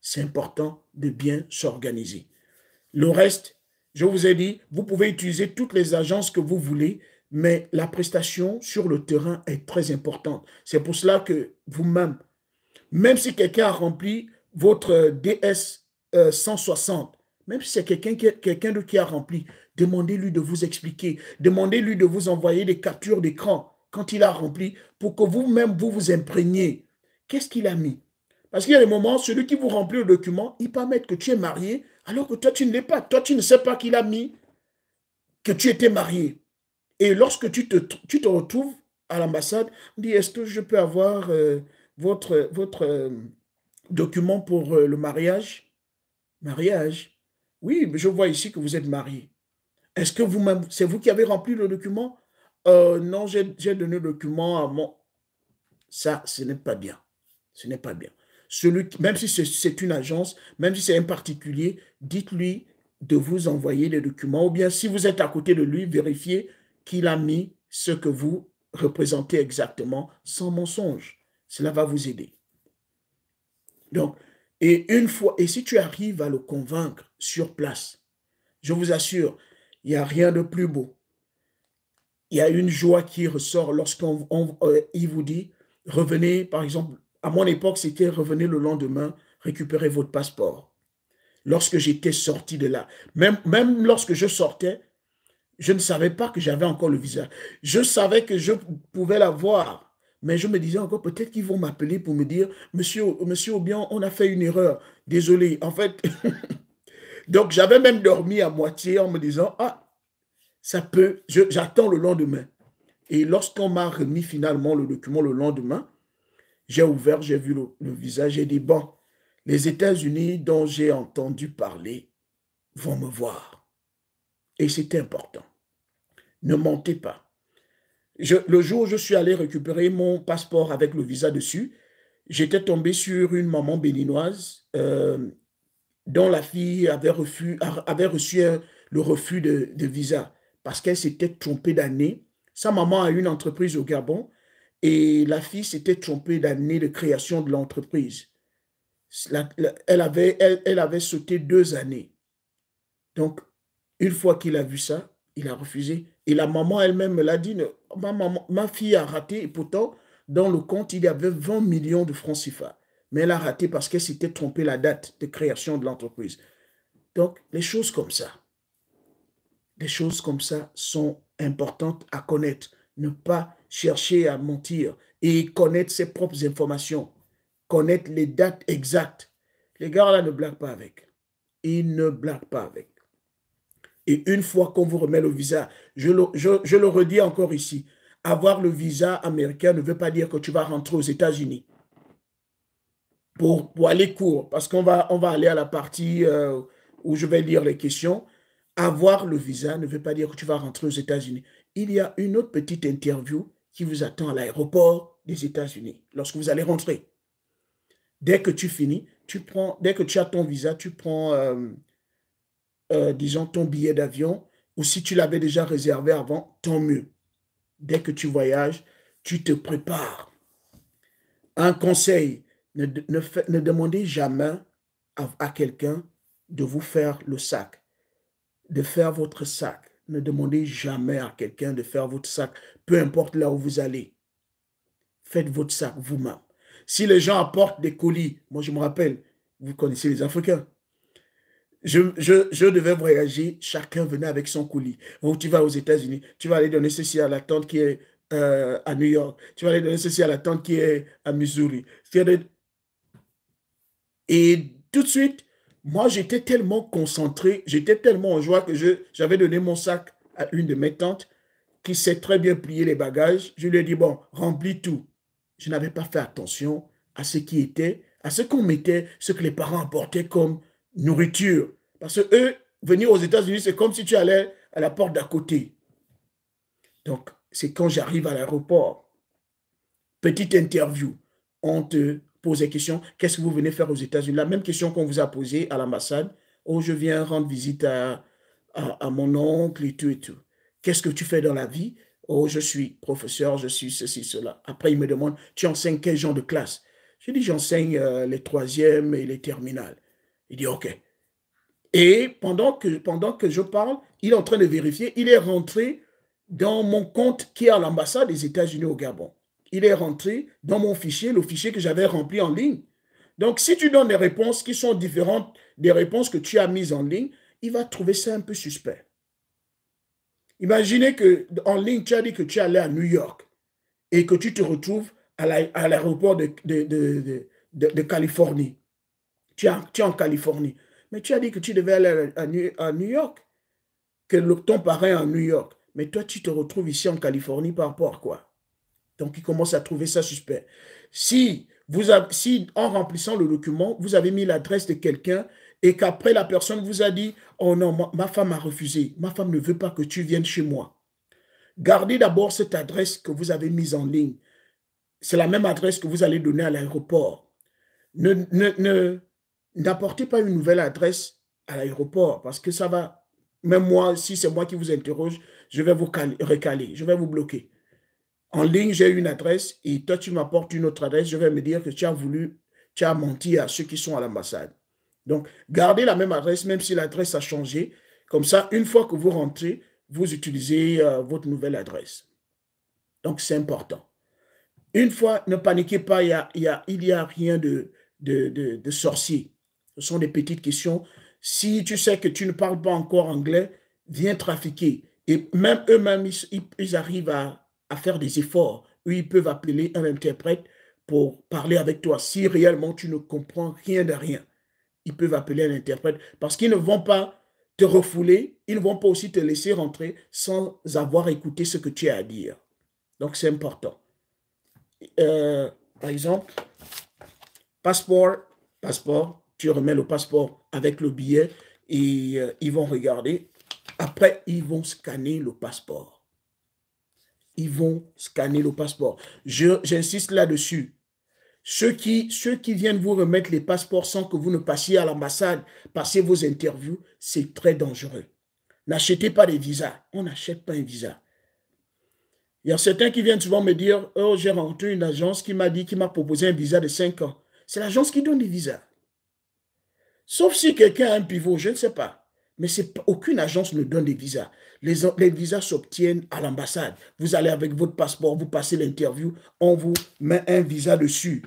c'est important de bien s'organiser. Le reste, je vous ai dit, vous pouvez utiliser toutes les agences que vous voulez, mais la prestation sur le terrain est très importante. C'est pour cela que vous-même, même si quelqu'un a rempli votre DS 160, même si c'est quelqu'un qui a rempli, demandez-lui de vous expliquer, demandez-lui de vous envoyer des captures d'écran quand il a rempli pour que vous-même vous vous imprégniez. Qu'est-ce qu'il a mis? Parce qu'il y a des moments, celui qui vous remplit le document, il peut mettre que tu es marié, alors que toi, tu ne l'es pas. Toi, tu ne sais pas qu'il a mis que tu étais marié. Et lorsque tu te retrouves à l'ambassade, on dit, est-ce que je peux avoir votre document pour le mariage? Mariage? Oui, mais je vois ici que vous êtes marié. Est-ce que vous-même, c'est vous qui avez rempli le document? Non, j'ai donné le document à mon... Ça, ce n'est pas bien. Ce n'est pas bien. Même si c'est une agence, même si c'est un particulier, dites-lui de vous envoyer les documents. Ou bien, si vous êtes à côté de lui, vérifiez qu'il a mis ce que vous représentez exactement sans mensonge. Cela va vous aider. Donc, et si tu arrives à le convaincre sur place, je vous assure, il n'y a rien de plus beau. Il y a une joie qui ressort il vous dit, revenez, par exemple, à mon époque, c'était revenez le lendemain, récupérez votre passeport. Lorsque j'étais sorti de là, même lorsque je sortais, je ne savais pas que j'avais encore le visa. Je savais que je pouvais l'avoir, mais je me disais encore, peut-être qu'ils vont m'appeler pour me dire, monsieur Obiang, on a fait une erreur. Désolé. En fait, donc j'avais même dormi à moitié en me disant, ah, ça peut, j'attends le lendemain. Et lorsqu'on m'a remis finalement le document le lendemain, j'ai ouvert, j'ai vu le visage, j'ai dit, bon, les États-Unis dont j'ai entendu parler vont me voir. Et c'est important. Ne mentez pas. Le jour où je suis allé récupérer mon passeport avec le visa dessus, j'étais tombé sur une maman béninoise dont la fille avait reçu le refus de visa parce qu'elle s'était trompée d'année. Sa maman a une entreprise au Gabon et la fille s'était trompée d'année de création de l'entreprise. Elle avait sauté 2 années. Donc, une fois qu'il a vu ça, il a refusé. Et la maman elle-même me l'a dit, ma fille a raté et pourtant, dans le compte, il y avait 20 millions de francs CFA. Mais elle a raté parce qu'elle s'était trompée la date de création de l'entreprise. Donc, les choses comme ça sont importantes à connaître. Ne pas chercher à mentir et connaître ses propres informations. Connaître les dates exactes. Les gars là ne blaguent pas avec. Ils ne blaguent pas avec. Et une fois qu'on vous remet le visa, je le redis encore ici, avoir le visa américain ne veut pas dire que tu vas rentrer aux États-Unis pour aller court, parce on va aller à la partie où je vais lire les questions. Avoir le visa ne veut pas dire que tu vas rentrer aux États-Unis. Il y a une autre petite interview qui vous attend à l'aéroport des États-Unis lorsque vous allez rentrer. Dès que tu finis, dès que tu as ton visa, tu prends, disons, ton billet d'avion, ou si tu l'avais déjà réservé avant, tant mieux. Dès que tu voyages, tu te prépares. Un conseil, ne demandez jamais à quelqu'un de vous faire le sac, de faire votre sac. Ne demandez jamais à quelqu'un de faire votre sac, peu importe là où vous allez. Faites votre sac vous-même. Si les gens apportent des colis, moi je me rappelle, vous connaissez les Africains, je devais voyager, chacun venait avec son colis. Donc, tu vas aux États-Unis, tu vas aller donner ceci à la tante qui est à New York, tu vas aller donner ceci à la tante qui est à Missouri. Et tout de suite, moi, j'étais tellement concentré, j'étais tellement en joie que j'avais donné mon sac à une de mes tantes qui sait très bien plier les bagages. Je lui ai dit, bon, remplis tout. Je n'avais pas fait attention à ce qui était, à ce qu'on mettait, ce que les parents apportaient comme nourriture. Parce que eux, venir aux États-Unis, c'est comme si tu allais à la porte d'à côté. Donc, c'est quand j'arrive à l'aéroport. Petite interview. On te pose des questions. Qu'est-ce que vous venez faire aux États-Unis? La même question qu'on vous a posée à l'ambassade. Oh, je viens rendre visite à mon oncle et tout et tout. Qu'est-ce que tu fais dans la vie? Oh, je suis professeur, je suis ceci, cela. Après, il me demande, tu enseignes quel genre de classe? J'ai dit, j'enseigne les troisièmes et les terminales. Il dit, OK. Et pendant que je parle, il est en train de vérifier, il est rentré dans mon compte qui est à l'ambassade des États-Unis au Gabon. Il est rentré dans mon fichier, le fichier que j'avais rempli en ligne. Donc, si tu donnes des réponses qui sont différentes des réponses que tu as mises en ligne, il va trouver ça un peu suspect. Imaginez qu'en ligne, tu as dit que tu allais à New York et que tu te retrouves à l'aéroport de Californie. Tu es en Californie. Mais tu as dit que tu devais aller à New York, que ton parrain est à New York. Mais toi, tu te retrouves ici en Californie par rapport à quoi? Donc, il commence à trouver ça suspect. Si en remplissant le document, vous avez mis l'adresse de quelqu'un et qu'après la personne vous a dit, oh non, ma femme a refusé, ma femme ne veut pas que tu viennes chez moi. Gardez d'abord cette adresse que vous avez mise en ligne. C'est la même adresse que vous allez donner à l'aéroport. N'apportez pas une nouvelle adresse à l'aéroport parce que ça va, même moi, si c'est moi qui vous interroge, je vais vous recaler, je vais vous bloquer. En ligne, j'ai une adresse et toi, tu m'apportes une autre adresse, je vais me dire que tu as menti à ceux qui sont à l'ambassade. Donc, gardez la même adresse, même si l'adresse a changé. Comme ça, une fois que vous rentrez, vous utilisez votre nouvelle adresse. Donc, c'est important. Une fois, ne paniquez pas, il y a rien de sorcier. Ce sont des petites questions. Si tu sais que tu ne parles pas encore anglais, viens trafiquer. Et même eux-mêmes, ils arrivent à faire des efforts. Eux, ils peuvent appeler un interprète pour parler avec toi. Si réellement tu ne comprends rien de rien, ils peuvent appeler un interprète parce qu'ils ne vont pas te refouler, ils ne vont pas aussi te laisser rentrer sans avoir écouté ce que tu as à dire. Donc, c'est important. Par exemple, passeport, tu remets le passeport avec le billet et ils vont regarder. Après, ils vont scanner le passeport. Ils vont scanner le passeport. J'insiste là-dessus. Ceux qui viennent vous remettre les passeports sans que vous ne passiez à l'ambassade, passez vos interviews, c'est très dangereux. N'achetez pas des visas. On n'achète pas un visa. Il y a certains qui viennent souvent me dire, oh, j'ai rencontré une agence qui m'a proposé un visa de 5 ans. C'est l'agence qui donne des visas. Sauf si quelqu'un a un pivot, je ne sais pas. Mais aucune agence ne donne des visas. Les visas s'obtiennent à l'ambassade. Vous allez avec votre passeport, vous passez l'interview, on vous met un visa dessus.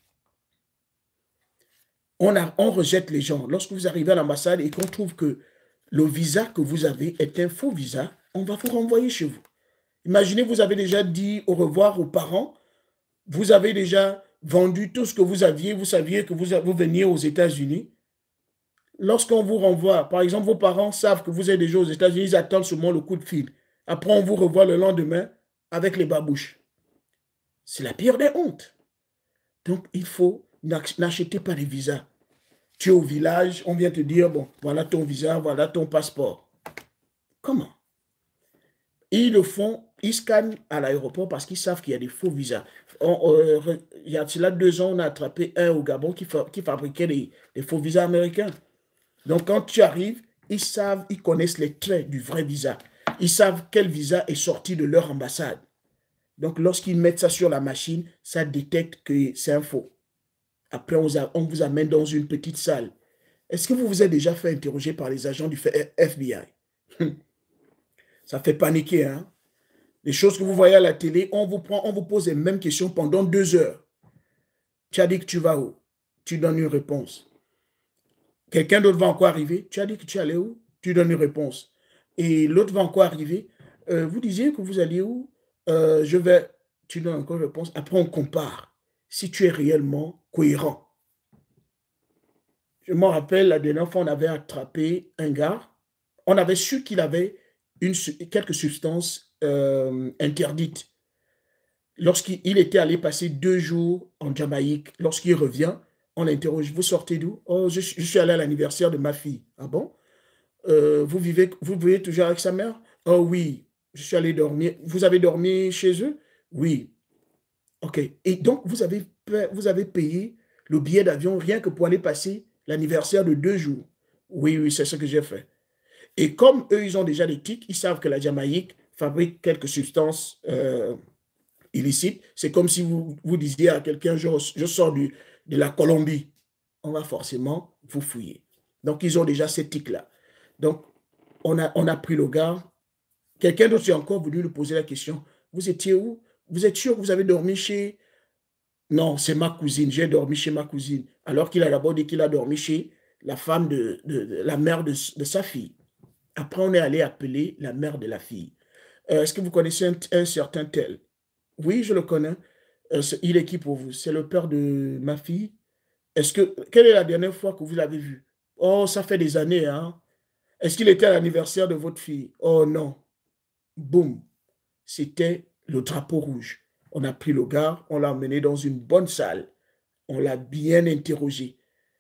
On rejette les gens. Lorsque vous arrivez à l'ambassade et qu'on trouve que le visa que vous avez est un faux visa, on va vous renvoyer chez vous. Imaginez, vous avez déjà dit au revoir aux parents, vous avez déjà vendu tout ce que vous aviez, vous saviez que vous veniez aux États-Unis. Lorsqu'on vous renvoie, par exemple, vos parents savent que vous êtes déjà aux États-Unis, ils attendent seulement le coup de fil. Après, on vous revoit le lendemain avec les babouches. C'est la pire des hontes. Donc, il faut n'acheter pas les visas. Tu es au village, on vient te dire, bon, voilà ton visa, voilà ton passeport. Comment? Ils le font, ils scannent à l'aéroport parce qu'ils savent qu'il y a des faux visas. Il y a cela 2 ans, on a attrapé un au Gabon qui fabriquait des faux visas américains. Donc, quand tu arrives, ils connaissent les traits du vrai visa. Ils savent quel visa est sorti de leur ambassade. Donc, lorsqu'ils mettent ça sur la machine, ça détecte que c'est un faux. Après, on vous amène dans une petite salle. Est-ce que vous vous êtes déjà fait interroger par les agents du FBI? Ça fait paniquer, hein? Les choses que vous voyez à la télé, on vous pose les mêmes questions pendant 2 heures. Tu as dit que tu vas où? Tu donnes une réponse. Quelqu'un d'autre va encore arriver. Tu as dit que tu allais où? Tu donnes une réponse. Et l'autre va encore arriver. Vous disiez que vous alliez où? Tu donnes encore une réponse. Après, on compare si tu es réellement cohérent. Je me rappelle, la dernière fois, on avait attrapé un gars. On avait su qu'il avait quelques substances interdites. Lorsqu'il était allé passer 2 jours en Jamaïque, lorsqu'il revient, on l'interroge. Vous sortez d'où? Oh, je suis allé à l'anniversaire de ma fille. Ah bon? Vous vivez toujours avec sa mère? Oh oui, je suis allé dormir. Vous avez dormi chez eux? Oui. OK. Et donc, vous avez payé le billet d'avion rien que pour aller passer l'anniversaire de 2 jours? Oui, oui, c'est ce que j'ai fait. Et comme eux, ils ont déjà des tics, ils savent que la Jamaïque fabrique quelques substances illicite. C'est comme si vous disiez à quelqu'un, je sors de la Colombie. On va forcément vous fouiller. Donc, ils ont déjà cette tic-là. Donc, on a pris le gars. Quelqu'un d'autre est encore venu lui poser la question. Vous étiez où? Vous êtes sûr que vous avez dormi chez... Non, c'est ma cousine. J'ai dormi chez ma cousine. Alors qu'il a d'abord dit qu'il a dormi chez la femme de la mère de sa fille. Après, on est allé appeler la mère de la fille. Est-ce que vous connaissez un certain tel? Oui, je le connais. Il est qui pour vous? C'est le père de ma fille. Quelle est la dernière fois que vous l'avez vu? Oh, ça fait des années, hein? Est-ce qu'il était à l'anniversaire de votre fille? Oh non. Boum. C'était le drapeau rouge. On a pris le gars, on l'a emmené dans une bonne salle. On l'a bien interrogé.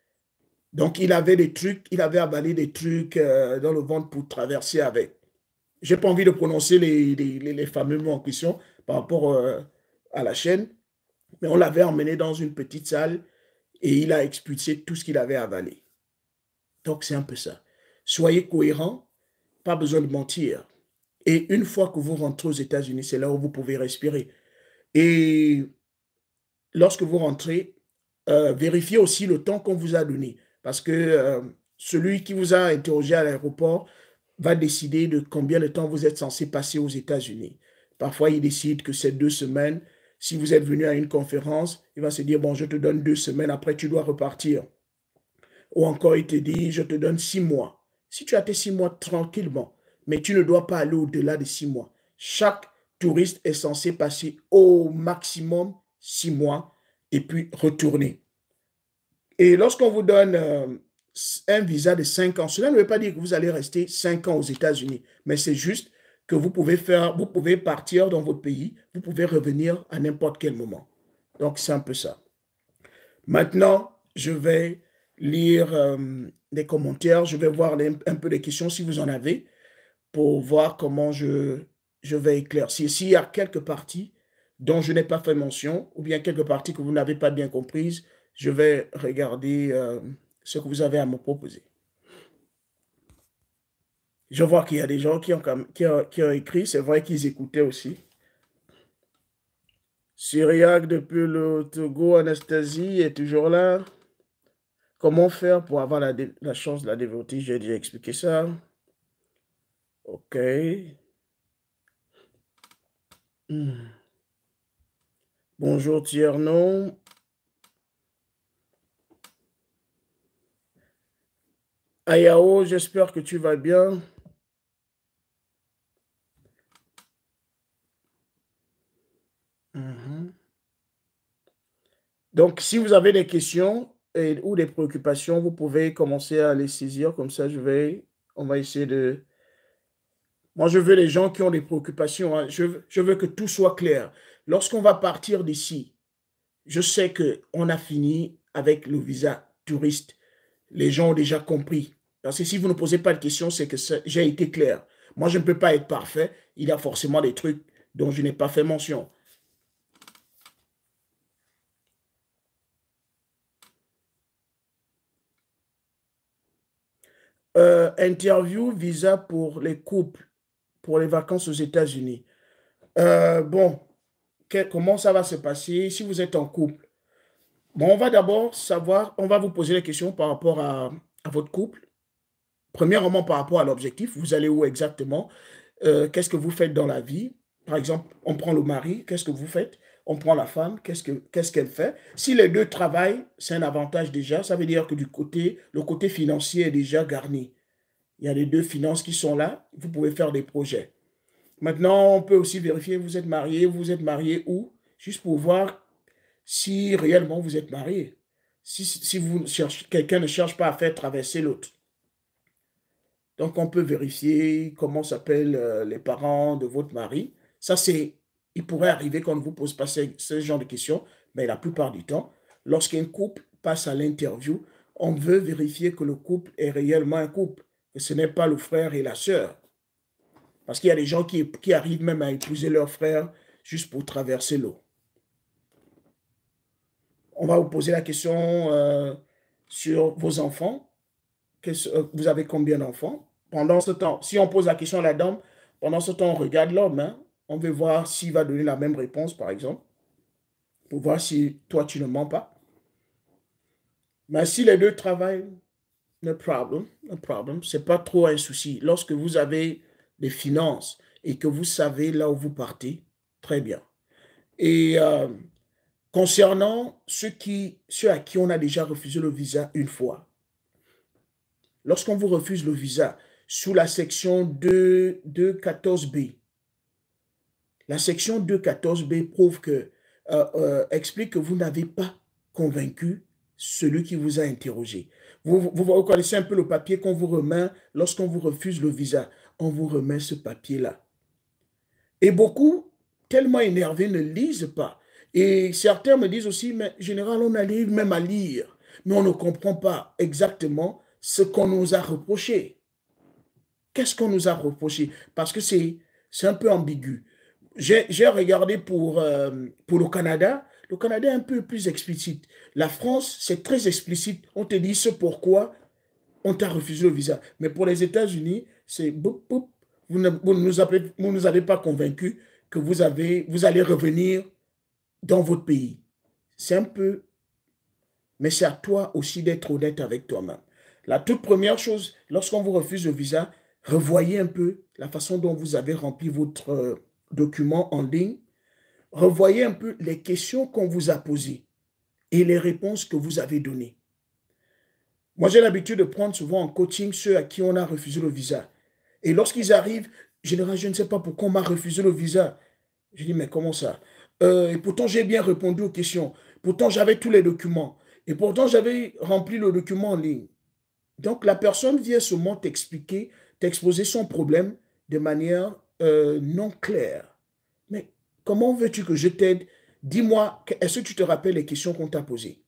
Donc, il avait des trucs, il avait avalé des trucs dans le ventre pour traverser avec. Je n'ai pas envie de prononcer les fameux mots en question par rapport à la chaîne, mais on l'avait emmené dans une petite salle et il a expulsé tout ce qu'il avait avalé. Donc, c'est un peu ça. Soyez cohérents, pas besoin de mentir. Et une fois que vous rentrez aux États-Unis, c'est là où vous pouvez respirer. Et lorsque vous rentrez, vérifiez aussi le temps qu'on vous a donné. Parce que celui qui vous a interrogé à l'aéroport va décider de combien de temps vous êtes censé passer aux États-Unis. Parfois, il décide que c'est 2 semaines. Si vous êtes venu à une conférence, il va se dire, bon, je te donne 2 semaines, après tu dois repartir. Ou encore, il te dit, je te donne 6 mois. Si tu as tes 6 mois tranquillement, mais tu ne dois pas aller au-delà de 6 mois. Chaque touriste est censé passer au maximum 6 mois et puis retourner. Et lorsqu'on vous donne un visa de 5 ans, cela ne veut pas dire que vous allez rester 5 ans aux États-Unis, mais c'est juste que vous pouvez partir dans votre pays, vous pouvez revenir à n'importe quel moment. Donc, c'est un peu ça. Maintenant, je vais lire des commentaires, je vais voir un peu des questions si vous en avez, pour voir comment je vais éclaircir. S'il y a quelques parties dont je n'ai pas fait mention, ou bien quelques parties que vous n'avez pas bien comprises, je vais regarder ce que vous avez à me proposer. Je vois qu'il y a des gens qui ont écrit, c'est vrai qu'ils écoutaient aussi. Syriac depuis le Togo, Anastasie est toujours là. Comment faire pour avoir la chance de la dévoter? J'ai déjà expliqué ça. OK. Bonjour Tierno. Ayao, j'espère que tu vas bien. Donc, si vous avez des questions ou des préoccupations, vous pouvez commencer à les saisir. Comme ça, on va essayer de... Moi, je veux les gens qui ont des préoccupations. Hein. Je veux que tout soit clair. Lorsqu'on va partir d'ici, je sais qu'on a fini avec le visa touriste. Les gens ont déjà compris. Parce que si vous ne posez pas de questions, c'est que j'ai été clair. Moi, je ne peux pas être parfait. Il y a forcément des trucs dont je n'ai pas fait mention. Interview, visa pour les couples, pour les vacances aux États-Unis. Bon, comment ça va se passer si vous êtes en couple? Bon, on va d'abord savoir, on va vous poser les questions par rapport à votre couple. Premièrement, par rapport à l'objectif, vous allez où exactement? Qu'est-ce que vous faites dans la vie? Par exemple, on prend le mari, qu'est-ce que vous faites? On prend la femme, qu'est-ce qu'elle fait? Si les deux travaillent, c'est un avantage déjà. Ça veut dire que le côté financier est déjà garni. Il y a les deux finances qui sont là. Vous pouvez faire des projets. Maintenant, on peut aussi vérifier, vous êtes marié où? Juste pour voir si réellement vous êtes marié. Si quelqu'un ne cherche pas à faire traverser l'autre. Donc, on peut vérifier comment s'appellent les parents de votre mari. Ça, il pourrait arriver qu'on ne vous pose pas ce genre de questions, mais la plupart du temps, lorsqu'un couple passe à l'interview, on veut vérifier que le couple est réellement un couple, que ce n'est pas le frère et la sœur. Parce qu'il y a des gens qui arrivent même à épouser leur frère juste pour traverser l'eau. On va vous poser la question sur vos enfants. Vous avez combien d'enfants? Pendant ce temps, si on pose la question à la dame, pendant ce temps, on regarde l'homme. Hein? On veut voir s'il va donner la même réponse, par exemple, pour voir si toi, tu ne mens pas. Mais si les deux travaillent, no problem, no problem. Ce n'est pas trop un souci. Lorsque vous avez des finances et que vous savez là où vous partez, très bien. Et concernant ceux à qui on a déjà refusé le visa une fois, lorsqu'on vous refuse le visa sous la section 214B, la section 214B prouve que, explique que vous n'avez pas convaincu celui qui vous a interrogé. Vous connaissez un peu le papier qu'on vous remet lorsqu'on vous refuse le visa. On vous remet ce papier-là. Et beaucoup, tellement énervés, ne lisent pas. Et certains me disent aussi, mais en général, on arrive même à lire, mais on ne comprend pas exactement ce qu'on nous a reproché. Qu'est-ce qu'on nous a reproché? Parce que c'est un peu ambigu. J'ai regardé pour le Canada. Le Canada est un peu plus explicite. La France, c'est très explicite. On te dit ce pourquoi on t'a refusé le visa. Mais pour les États-Unis, c'est boum, boum, vous nous avez pas convaincu que vous allez revenir dans votre pays. C'est un peu, mais c'est à toi aussi d'être honnête avec toi-même. La toute première chose, lorsqu'on vous refuse le visa, revoyez un peu la façon dont vous avez rempli votre document en ligne. Revoyez un peu les questions qu'on vous a posées et les réponses que vous avez données. Moi, j'ai l'habitude de prendre souvent en coaching ceux à qui on a refusé le visa. Et lorsqu'ils arrivent, général, je ne sais pas pourquoi on m'a refusé le visa. Je dis, mais comment ça? Et pourtant, j'ai bien répondu aux questions. Pourtant, j'avais tous les documents. Et pourtant, j'avais rempli le document en ligne. Donc, la personne vient seulement t'expliquer, t'exposer son problème de manière non claire. Mais comment veux-tu que je t'aide? Dis-moi, est-ce que tu te rappelles les questions qu'on t'a posées?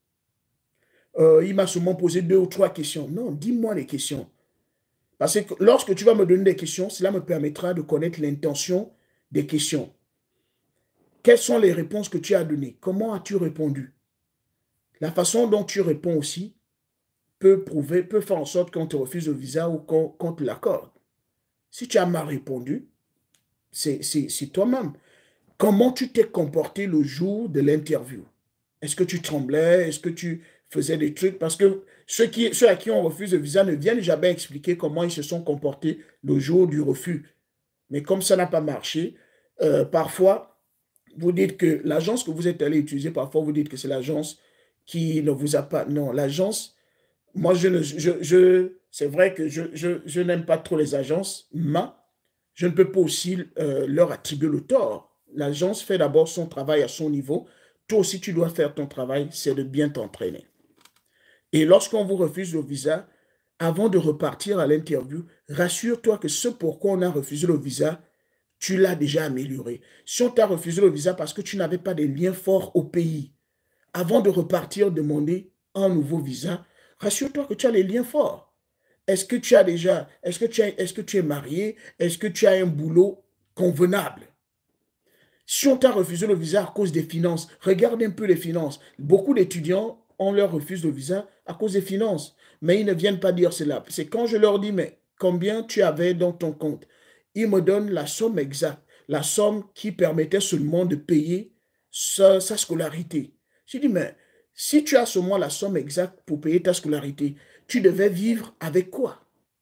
Il m'a seulement posé 2 ou 3 questions. Non, dis-moi les questions. Parce que lorsque tu vas me donner des questions, cela me permettra de connaître l'intention des questions. Quelles sont les réponses que tu as données? Comment as-tu répondu? La façon dont tu réponds aussi peut faire en sorte qu'on te refuse le visa ou qu'on te l'accorde. Si tu as mal répondu, c'est toi-même. Comment tu t'es comporté le jour de l'interview? Est-ce que tu tremblais? Est-ce que tu faisais des trucs? Parce que ceux à qui on refuse le visa ne viennent jamais expliquer comment ils se sont comportés le jour du refus. Mais comme ça n'a pas marché, parfois, vous dites que l'agence que vous êtes allé utiliser, parfois vous dites que c'est l'agence qui ne vous a pas... Non, l'agence, moi, c'est vrai que je n'aime pas trop les agences, mais je ne peux pas aussi leur attribuer le tort. L'agence fait d'abord son travail à son niveau. Toi aussi, tu dois faire ton travail, c'est de bien t'entraîner. Et lorsqu'on vous refuse le visa, avant de repartir à l'interview, rassure-toi que ce pourquoi on a refusé le visa, tu l'as déjà amélioré. Si on t'a refusé le visa parce que tu n'avais pas de liens forts au pays, avant de repartir demander un nouveau visa, rassure-toi que tu as les liens forts. Est-ce que tu as déjà, est-ce que tu es marié? Est-ce que tu as un boulot convenable? Si on t'a refusé le visa à cause des finances, regarde un peu les finances. Beaucoup d'étudiants, on leur refuse le visa à cause des finances. Mais ils ne viennent pas dire cela. C'est quand je leur dis, mais combien tu avais dans ton compte? Ils me donnent la somme exacte, la somme qui permettait seulement de payer sa scolarité. Je dis, mais si tu as seulement la somme exacte pour payer ta scolarité, tu devais vivre avec quoi?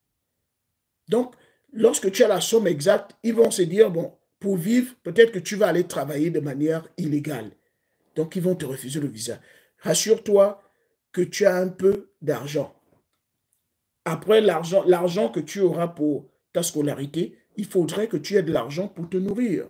Donc, lorsque tu as la somme exacte, ils vont se dire, bon, pour vivre, peut-être que tu vas aller travailler de manière illégale. Donc, ils vont te refuser le visa. Rassure-toi que tu as un peu d'argent. Après l'argent que tu auras pour ta scolarité, il faudrait que tu aies de l'argent pour te nourrir.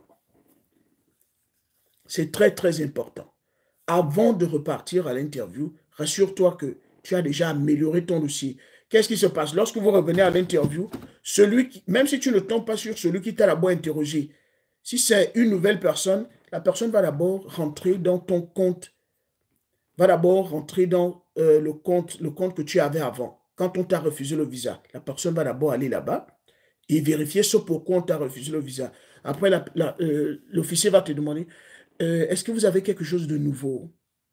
C'est très, très important. Avant de repartir à l'interview, rassure-toi que tu as déjà amélioré ton dossier. Qu'est-ce qui se passe? Lorsque vous revenez à l'interview, même si tu ne tombes pas sur celui qui t'a d'abord interrogé, si c'est une nouvelle personne, la personne va d'abord rentrer dans ton compte, va d'abord rentrer dans le compte que tu avais avant. Quand on t'a refusé le visa, la personne va d'abord aller là-bas et vérifier ce pourquoi on t'a refusé le visa. Après, l'officier va te demander, est-ce que vous avez quelque chose de nouveau?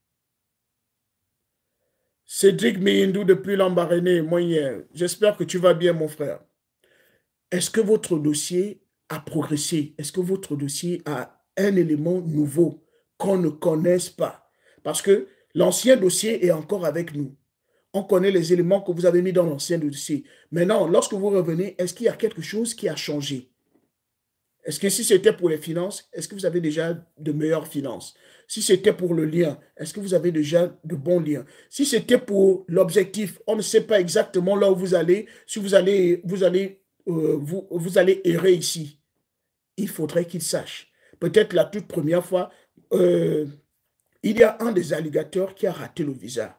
Cédric Meyindou depuis Lambaréné, moyen. J'espère que tu vas bien, mon frère. Est-ce que votre dossier a progressé? Est-ce que votre dossier a un élément nouveau qu'on ne connaisse pas? Parce que l'ancien dossier est encore avec nous. On connaît les éléments que vous avez mis dans l'ancien dossier. Maintenant, lorsque vous revenez, est-ce qu'il y a quelque chose qui a changé? Est-ce que si c'était pour les finances, est-ce que vous avez déjà de meilleures finances? Si c'était pour le lien, est-ce que vous avez déjà de bons liens? Si c'était pour l'objectif, on ne sait pas exactement là où vous allez, si vous allez errer ici. Il faudrait qu'il sache. Peut-être la toute première fois, euh, il y a un des alligators qui a raté le visa.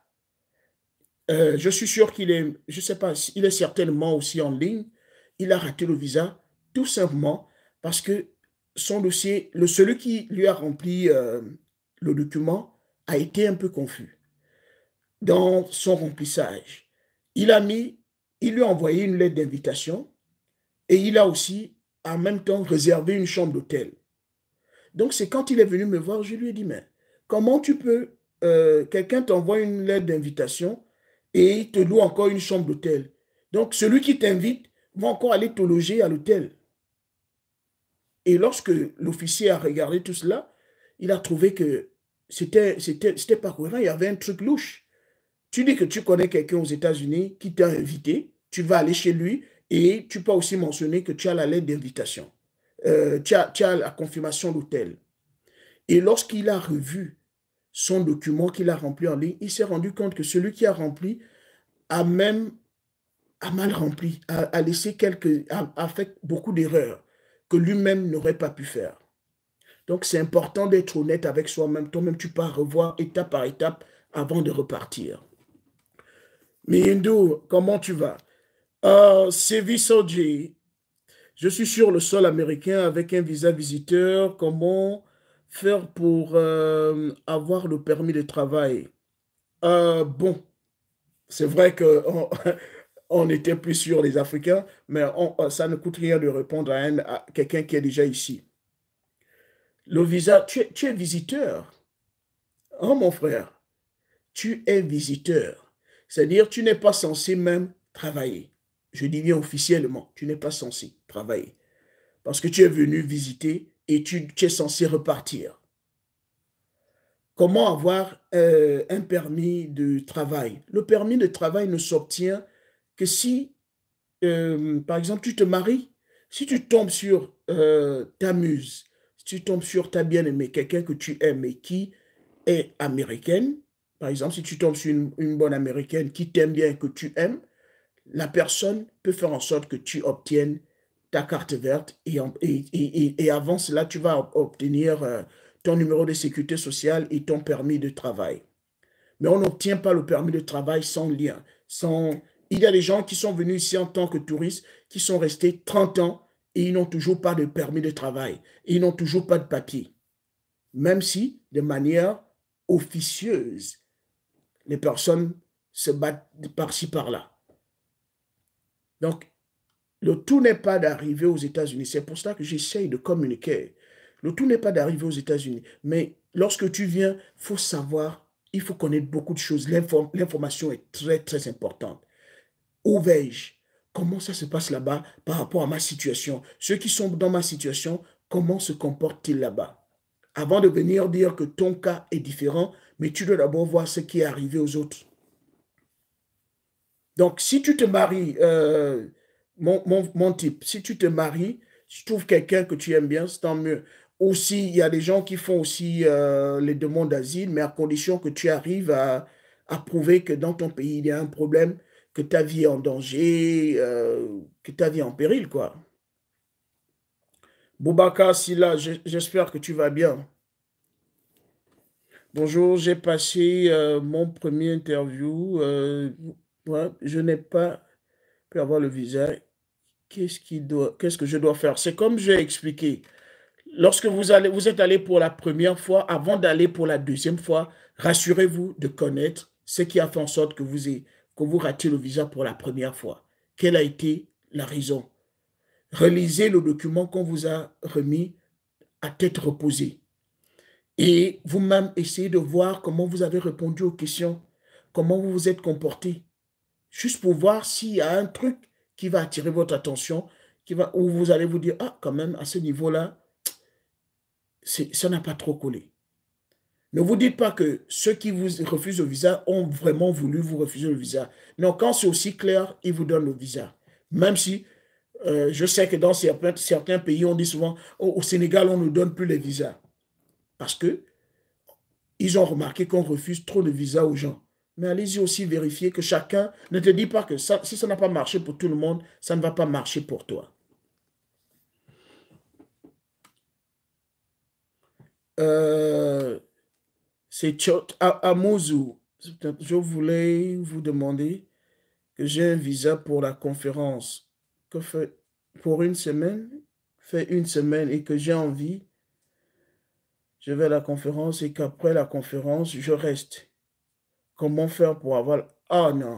Je suis sûr qu'il est, je ne sais pas, il est certainement aussi en ligne. Il a raté le visa tout simplement parce que son dossier, celui qui lui a rempli le document a été un peu confus dans son remplissage. Il lui a envoyé une lettre d'invitation et il a aussi en même temps réservé une chambre d'hôtel. Donc c'est quand il est venu me voir, je lui ai dit, mais comment tu peux, quelqu'un t'envoie une lettre d'invitation et il te loue encore une chambre d'hôtel. Donc celui qui t'invite va encore aller te loger à l'hôtel. Et lorsque l'officier a regardé tout cela, il a trouvé que c'était pas cohérent, il y avait un truc louche. Tu dis que tu connais quelqu'un aux États-Unis qui t'a invité, tu vas aller chez lui et tu peux aussi mentionner que tu as la lettre d'invitation. Tu as la confirmation d'hôtel. Et lorsqu'il a revu son document qu'il a rempli en ligne, il s'est rendu compte que celui qui a rempli a même a mal rempli, a laissé a fait beaucoup d'erreurs que lui-même n'aurait pas pu faire. Donc, c'est important d'être honnête avec soi-même. Toi-même, tu peux revoir étape par étape avant de repartir. Miendo, comment tu vas? Sevi Soji, je suis sur le sol américain avec un visa visiteur. Comment faire pour avoir le permis de travail? Bon, c'est vrai que on était plus sur les Africains, mais ça ne coûte rien de répondre à quelqu'un qui est déjà ici. Le visa, tu es visiteur. Oh mon frère, tu es visiteur. C'est-à-dire, tu n'es pas censé même travailler. Je dis bien officiellement, tu n'es pas censé travailler. Parce que tu es venu visiter et tu es censé repartir. Comment avoir un permis de travail? Le permis de travail ne s'obtient que si, par exemple, tu te maries. Si tu tombes sur ta muse, si tu tombes sur ta bien-aimée, quelqu'un que tu aimes et qui est américaine, par exemple, si tu tombes sur une bonne américaine qui t'aime bien et que tu aimes, la personne peut faire en sorte que tu obtiennes ta carte verte et avant cela, tu vas obtenir ton numéro de sécurité sociale et ton permis de travail. Mais on n'obtient pas le permis de travail sans lien. Il y a des gens qui sont venus ici en tant que touristes, qui sont restés 30 ans et ils n'ont toujours pas de permis de travail. Et ils n'ont toujours pas de papier. Même si, de manière officieuse, les personnes se battent par-ci, par-là. Donc, le tout n'est pas d'arriver aux États-Unis. C'est pour ça que j'essaye de communiquer. Le tout n'est pas d'arriver aux États-Unis. Mais lorsque tu viens, il faut savoir, il faut connaître beaucoup de choses. L'information est très, très importante. Où vais-je? Comment ça se passe là-bas par rapport à ma situation? Ceux qui sont dans ma situation, comment se comportent-ils là-bas? Avant de venir dire que ton cas est différent, mais tu dois d'abord voir ce qui est arrivé aux autres. Donc, si tu te maries, mon type, si tu te maries, si tu trouves quelqu'un que tu aimes bien, c'est tant mieux. Aussi, il y a des gens qui font aussi les demandes d'asile, mais à condition que tu arrives à prouver que dans ton pays, il y a un problème, que ta vie est en danger, que ta vie est en péril, quoi. Boubacar Silla, j'espère que tu vas bien. Bonjour, j'ai passé mon premier interview. Ouais, je n'ai pas pu avoir le visa. Qu'est-ce que je dois faire? C'est comme j'ai expliqué. Lorsque vous êtes allé pour la première fois, avant d'aller pour la deuxième fois, rassurez-vous de connaître ce qui a fait en sorte que vous ratiez le visa pour la première fois. Quelle a été la raison? Relisez le document qu'on vous a remis à tête reposée. Et vous-même, essayez de voir comment vous avez répondu aux questions, comment vous vous êtes comporté, juste pour voir s'il y a un truc qui va attirer votre attention où vous allez vous dire, ah, quand même, à ce niveau-là, ça n'a pas trop collé. Ne vous dites pas que ceux qui vous refusent le visa ont vraiment voulu vous refuser le visa. Non, quand c'est aussi clair, ils vous donnent le visa. Même si je sais que dans certains pays, on dit souvent, au Sénégal, on ne donne plus les visas. Parce que ils ont remarqué qu'on refuse trop de visas aux gens. Mais allez-y aussi vérifier que chacun ne te dit pas que si ça n'a pas marché pour tout le monde, ça ne va pas marcher pour toi. C'est à Mouzou. Je voulais vous demander que j'ai un visa pour la conférence. Que fait pour une semaine? Fait une semaine et que j'ai envie, je vais à la conférence et qu'après la conférence, je reste. Comment faire pour avoir... Ah non.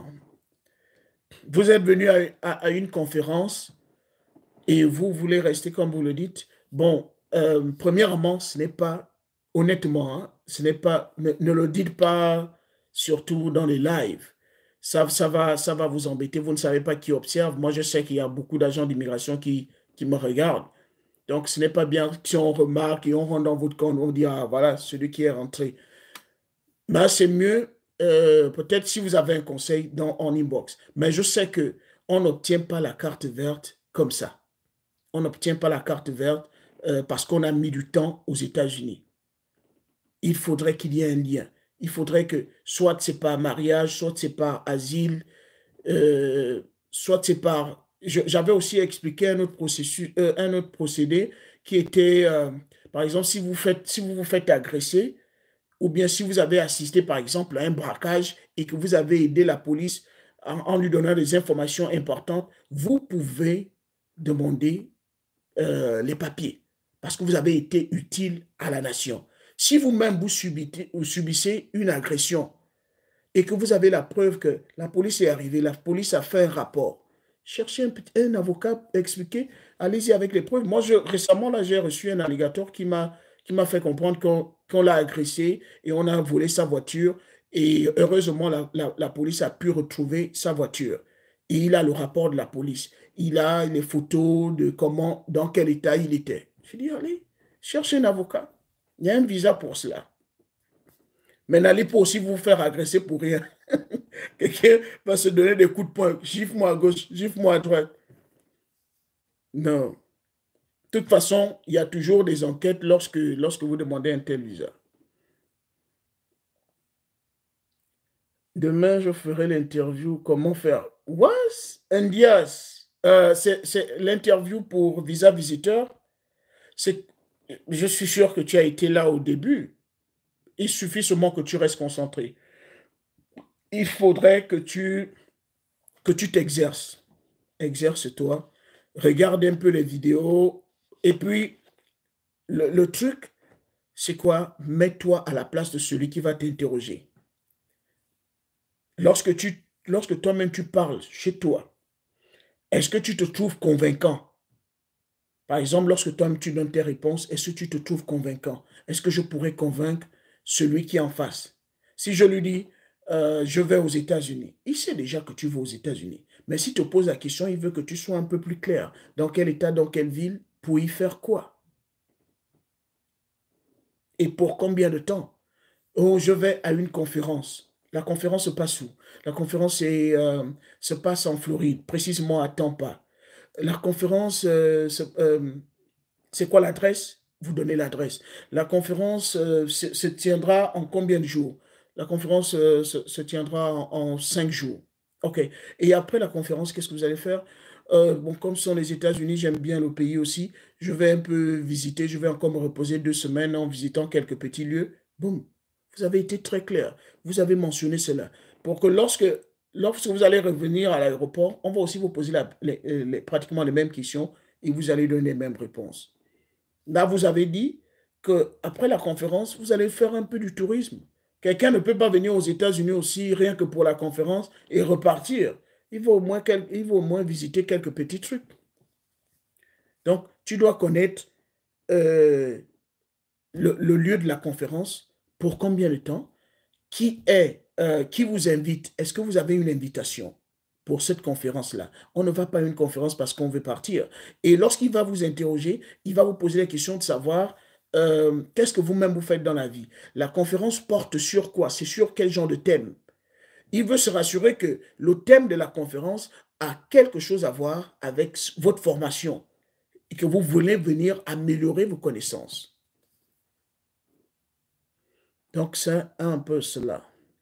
Vous êtes venu à une conférence et vous voulez rester comme vous le dites. Bon, premièrement, ce n'est pas, honnêtement, hein, ce n'est pas, ne le dites pas surtout dans les lives. Ça va vous embêter. Vous ne savez pas qui observe. Moi, je sais qu'il y a beaucoup d'agents d'immigration qui me regardent. Donc, ce n'est pas bien si on remarque et on rentre dans votre compte, on dit, ah, voilà, celui qui est rentré. Mais c'est mieux, peut-être si vous avez un conseil en inbox. Mais je sais qu'on n'obtient pas la carte verte comme ça. On n'obtient pas la carte verte parce qu'on a mis du temps aux États-Unis. Il faudrait qu'il y ait un lien. Il faudrait que soit c'est par mariage, soit c'est par asile, soit c'est par... J'avais aussi expliqué un autre processus, un autre procédé qui était, par exemple, si vous vous faites agresser, ou bien si vous avez assisté, par exemple, à un braquage et que vous avez aidé la police en lui donnant des informations importantes, vous pouvez demander les papiers parce que vous avez été utile à la nation. Si vous-même vous subissez une agression et que vous avez la preuve que la police est arrivée, la police a fait un rapport, cherchez un avocat, expliquez, allez-y avec les preuves. Moi, récemment, là, j'ai reçu un alligator qui m'a fait comprendre qu'on l'a agressé et on a volé sa voiture. Et heureusement, la police a pu retrouver sa voiture. Et il a le rapport de la police. Il a les photos de comment, dans quel état il était. Je dis, allez, cherchez un avocat. Il y a un visa pour cela. Mais n'allez pas aussi vous faire agresser pour rien. Quelqu'un va se donner des coups de poing. Gifle-moi à gauche, gifle-moi à droite. Non. De toute façon, il y a toujours des enquêtes lorsque vous demandez un tel visa. Demain, je ferai l'interview. Comment faire? What? Ndias. C'est l'interview pour visa visiteur. Je suis sûr que tu as été là au début. Il suffit seulement que tu restes concentré. Il faudrait que tu t'exerces. Exerce-toi. Regarde un peu les vidéos. Et puis, le truc, c'est quoi? Mets-toi à la place de celui qui va t'interroger. Lorsque toi-même tu parles chez toi, est-ce que tu te trouves convaincant? Par exemple, lorsque toi-même tu donnes tes réponses, est-ce que tu te trouves convaincant? Est-ce que je pourrais convaincre celui qui est en face? Si je lui dis, je vais aux États-Unis, il sait déjà que tu vas aux États-Unis. Mais s'il te pose la question, il veut que tu sois un peu plus clair. Dans quel état, dans quelle ville, pour y faire quoi? Et pour combien de temps? Oh, je vais à une conférence. La conférence se passe où? La conférence se passe en Floride, précisément à Tampa. La conférence, c'est quoi l'adresse? Vous donnez l'adresse. La conférence se tiendra en combien de jours? La conférence se tiendra en 5 jours. OK. Et après la conférence, qu'est-ce que vous allez faire? Bon, comme ce sont les États-Unis, j'aime bien le pays aussi. Je vais un peu visiter, je vais encore me reposer 2 semaines en visitant quelques petits lieux. Boum. Vous avez été très clair. Vous avez mentionné cela. Pour que lorsque vous allez revenir à l'aéroport, on va aussi vous poser pratiquement les mêmes questions et vous allez donner les mêmes réponses. Là, vous avez dit qu'après la conférence, vous allez faire un peu du tourisme. Quelqu'un ne peut pas venir aux États-Unis aussi rien que pour la conférence et repartir. Il faut au moins visiter quelques petits trucs. Donc, tu dois connaître euh, le lieu de la conférence, pour combien de temps, qui vous invite, est-ce que vous avez une invitation? pour cette conférence-là. On ne va pas à une conférence parce qu'on veut partir. Et lorsqu'il va vous interroger, il va vous poser la question de savoir qu'est-ce que vous-même vous faites dans la vie. La conférence porte sur quoi? C'est sur quel genre de thème? Il veut se rassurer que le thème de la conférence a quelque chose à voir avec votre formation et que vous voulez venir améliorer vos connaissances. Donc, c'est un peu cela.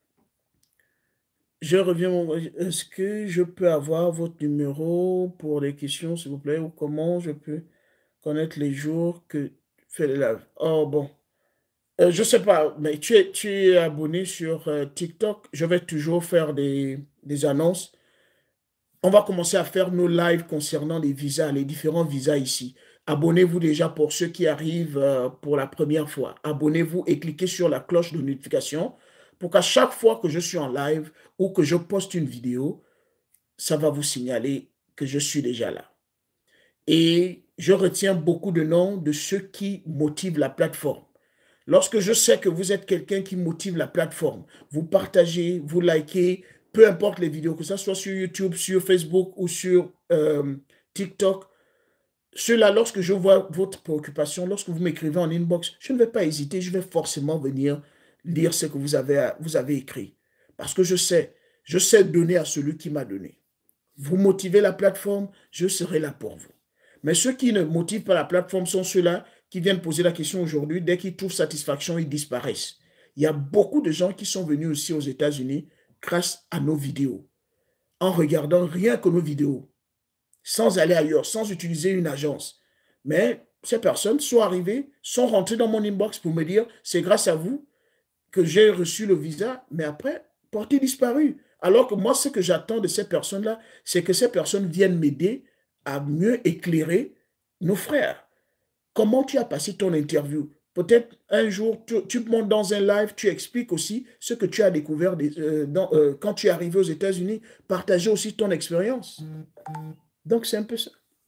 Je reviens. Est-ce que je peux avoir votre numéro pour les questions, s'il vous plaît, ou comment je peux connaître les jours que fait le live? Oh, bon. Je sais pas, mais tu es abonné sur TikTok. Je vais toujours faire des annonces. On va commencer à faire nos lives concernant les visas, les différents visas ici. Abonnez-vous déjà pour ceux qui arrivent pour la première fois. Abonnez-vous et cliquez sur la cloche de notification pour qu'à chaque fois que je suis en live ou que je poste une vidéo, ça va vous signaler que je suis déjà là. Et je retiens beaucoup de noms de ceux qui motivent la plateforme. Lorsque je sais que vous êtes quelqu'un qui motive la plateforme, vous partagez, vous likez, peu importe les vidéos, que ce soit sur YouTube, sur Facebook ou sur TikTok, cela, lorsque je vois votre préoccupation, lorsque vous m'écrivez en inbox, je ne vais pas hésiter, je vais forcément venir lire ce que vous avez écrit. Parce que je sais donner à celui qui m'a donné. Vous motivez la plateforme, je serai là pour vous. Mais ceux qui ne motivent pas la plateforme sont ceux-là qui viennent poser la question aujourd'hui. Dès qu'ils trouvent satisfaction, ils disparaissent. Il y a beaucoup de gens qui sont venus aussi aux États-Unis grâce à nos vidéos, en regardant rien que nos vidéos, sans aller ailleurs, sans utiliser une agence. Mais ces personnes sont arrivées, sont rentrées dans mon inbox pour me dire, c'est grâce à vous que j'ai reçu le visa, mais après, portée disparu. Alors que moi, ce que j'attends de ces personnes-là, c'est que ces personnes viennent m'aider à mieux éclairer nos frères. Comment tu as passé ton interview? Peut-être un jour, tu montes dans un live, tu expliques aussi ce que tu as découvert quand tu es arrivé aux États-Unis. Partager aussi ton expérience. Donc, c'est un peu ça.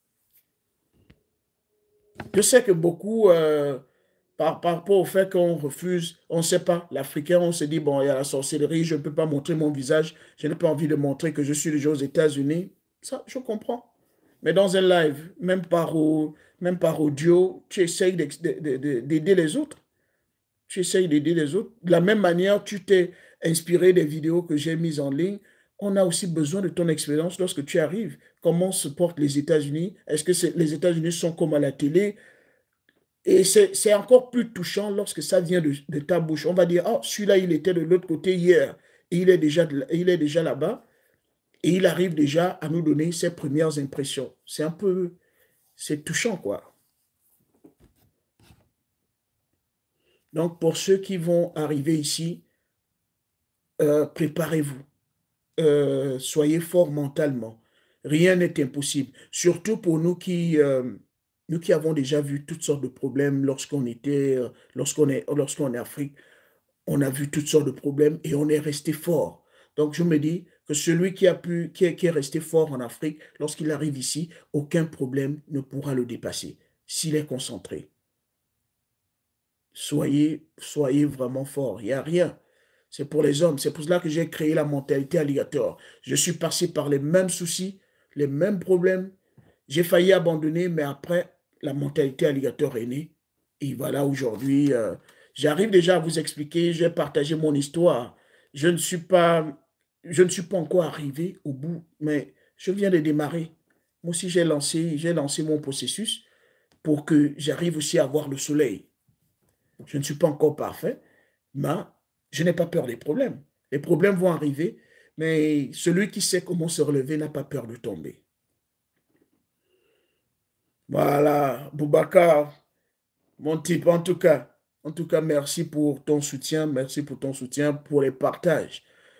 Je sais que beaucoup, par rapport au fait qu'on refuse, on ne sait pas, l'Africain, on se dit, bon, il y a la sorcellerie, je ne peux pas montrer mon visage, je n'ai pas envie de montrer que je suis déjà aux États-Unis. Ça, je comprends. Mais dans un live, même par audio, tu essayes d'aider les autres. Tu essayes d'aider les autres. De la même manière, tu t'es inspiré des vidéos que j'ai mises en ligne. On a aussi besoin de ton expérience lorsque tu arrives. Comment se portent les États-Unis? Est-ce que les États-Unis sont comme à la télé? Et c'est encore plus touchant lorsque ça vient de ta bouche. On va dire, oh, celui-là, il était de l'autre côté hier. Et il est déjà là-bas. Et il arrive déjà à nous donner ses premières impressions. C'est touchant, quoi. Donc, pour ceux qui vont arriver ici, préparez-vous. Soyez forts mentalement. Rien n'est impossible. Surtout pour nous qui avons déjà vu toutes sortes de problèmes lorsqu'on est en Afrique. On a vu toutes sortes de problèmes et on est resté fort. Donc, je me dis que celui qui est resté fort en Afrique, lorsqu'il arrive ici, aucun problème ne pourra le dépasser s'il est concentré. Soyez vraiment fort. Il n'y a rien. C'est pour les hommes. C'est pour cela que j'ai créé la mentalité alligator. Je suis passé par les mêmes soucis, les mêmes problèmes. J'ai failli abandonner, mais après, la mentalité alligator est née. Et voilà, aujourd'hui, j'arrive déjà à vous expliquer, j'ai partagé mon histoire. Je ne suis pas encore arrivé au bout, mais je viens de démarrer. Moi aussi, j'ai lancé mon processus pour que j'arrive aussi à voir le soleil. Je ne suis pas encore parfait, mais je n'ai pas peur des problèmes. Les problèmes vont arriver, mais celui qui sait comment se relever n'a pas peur de tomber. Voilà, Boubacar, mon type, en tout cas, merci pour ton soutien, pour les partages.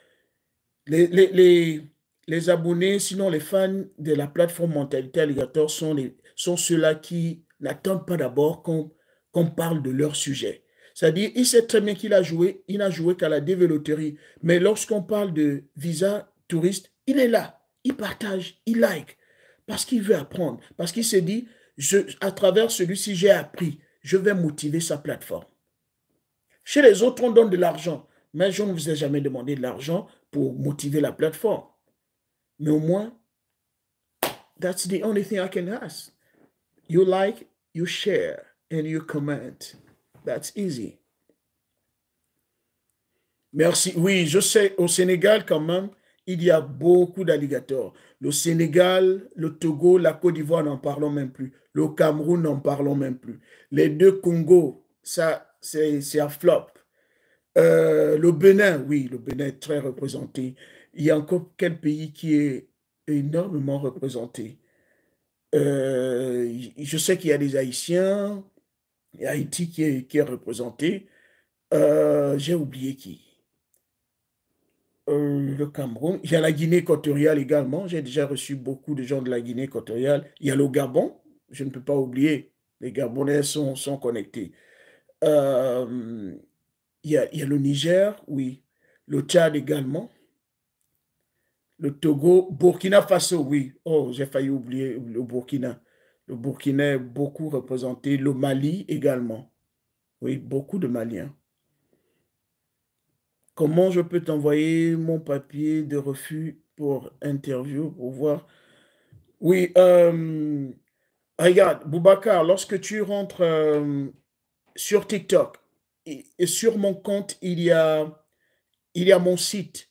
Les abonnés, sinon les fans de la plateforme Mentalité Alligator sont ceux-là qui n'attendent pas d'abord qu'on parle de leur sujet. C'est-à-dire, il sait très bien il n'a joué qu'à la développerie. Mais lorsqu'on parle de visa touriste, il est là, il partage, il like, parce qu'il veut apprendre, parce qu'il se dit, à travers celui-ci, j'ai appris, je vais motiver sa plateforme. Chez les autres, on donne de l'argent, mais je ne vous ai jamais demandé de l'argent pour motiver la plateforme. Mais au moins, that's the only thing I can ask. You like, you share, and you comment. That's easy. Merci. Oui, je sais, au Sénégal, quand même, il y a beaucoup d'alligators. Le Sénégal, le Togo, la Côte d'Ivoire, n'en parlons même plus. Le Cameroun, n'en parlons même plus. Les deux Congos, ça, c'est un flop. Le Bénin, oui, le Bénin est très représenté. Il y a encore quel pays qui est énormément représenté? Je sais qu'il y a des Haïtiens, et Haïti qui est représenté. J'ai oublié qui. Le Cameroun. Il y a la Guinée équatoriale également. J'ai déjà reçu beaucoup de gens de la Guinée équatoriale. Il y a le Gabon. Je ne peux pas oublier. Les Gabonais sont connectés. Euh, il y a le Niger, oui. Le Tchad également. Le Togo. Burkina Faso, oui. Oh, j'ai failli oublier le Burkina. Le Burkina est beaucoup représenté. Le Mali également. Oui, beaucoup de Maliens. Comment je peux t'envoyer mon papier de refus pour interview pour voir? Oui, regarde, Boubacar, lorsque tu rentres sur TikTok et sur mon compte, il y a mon site,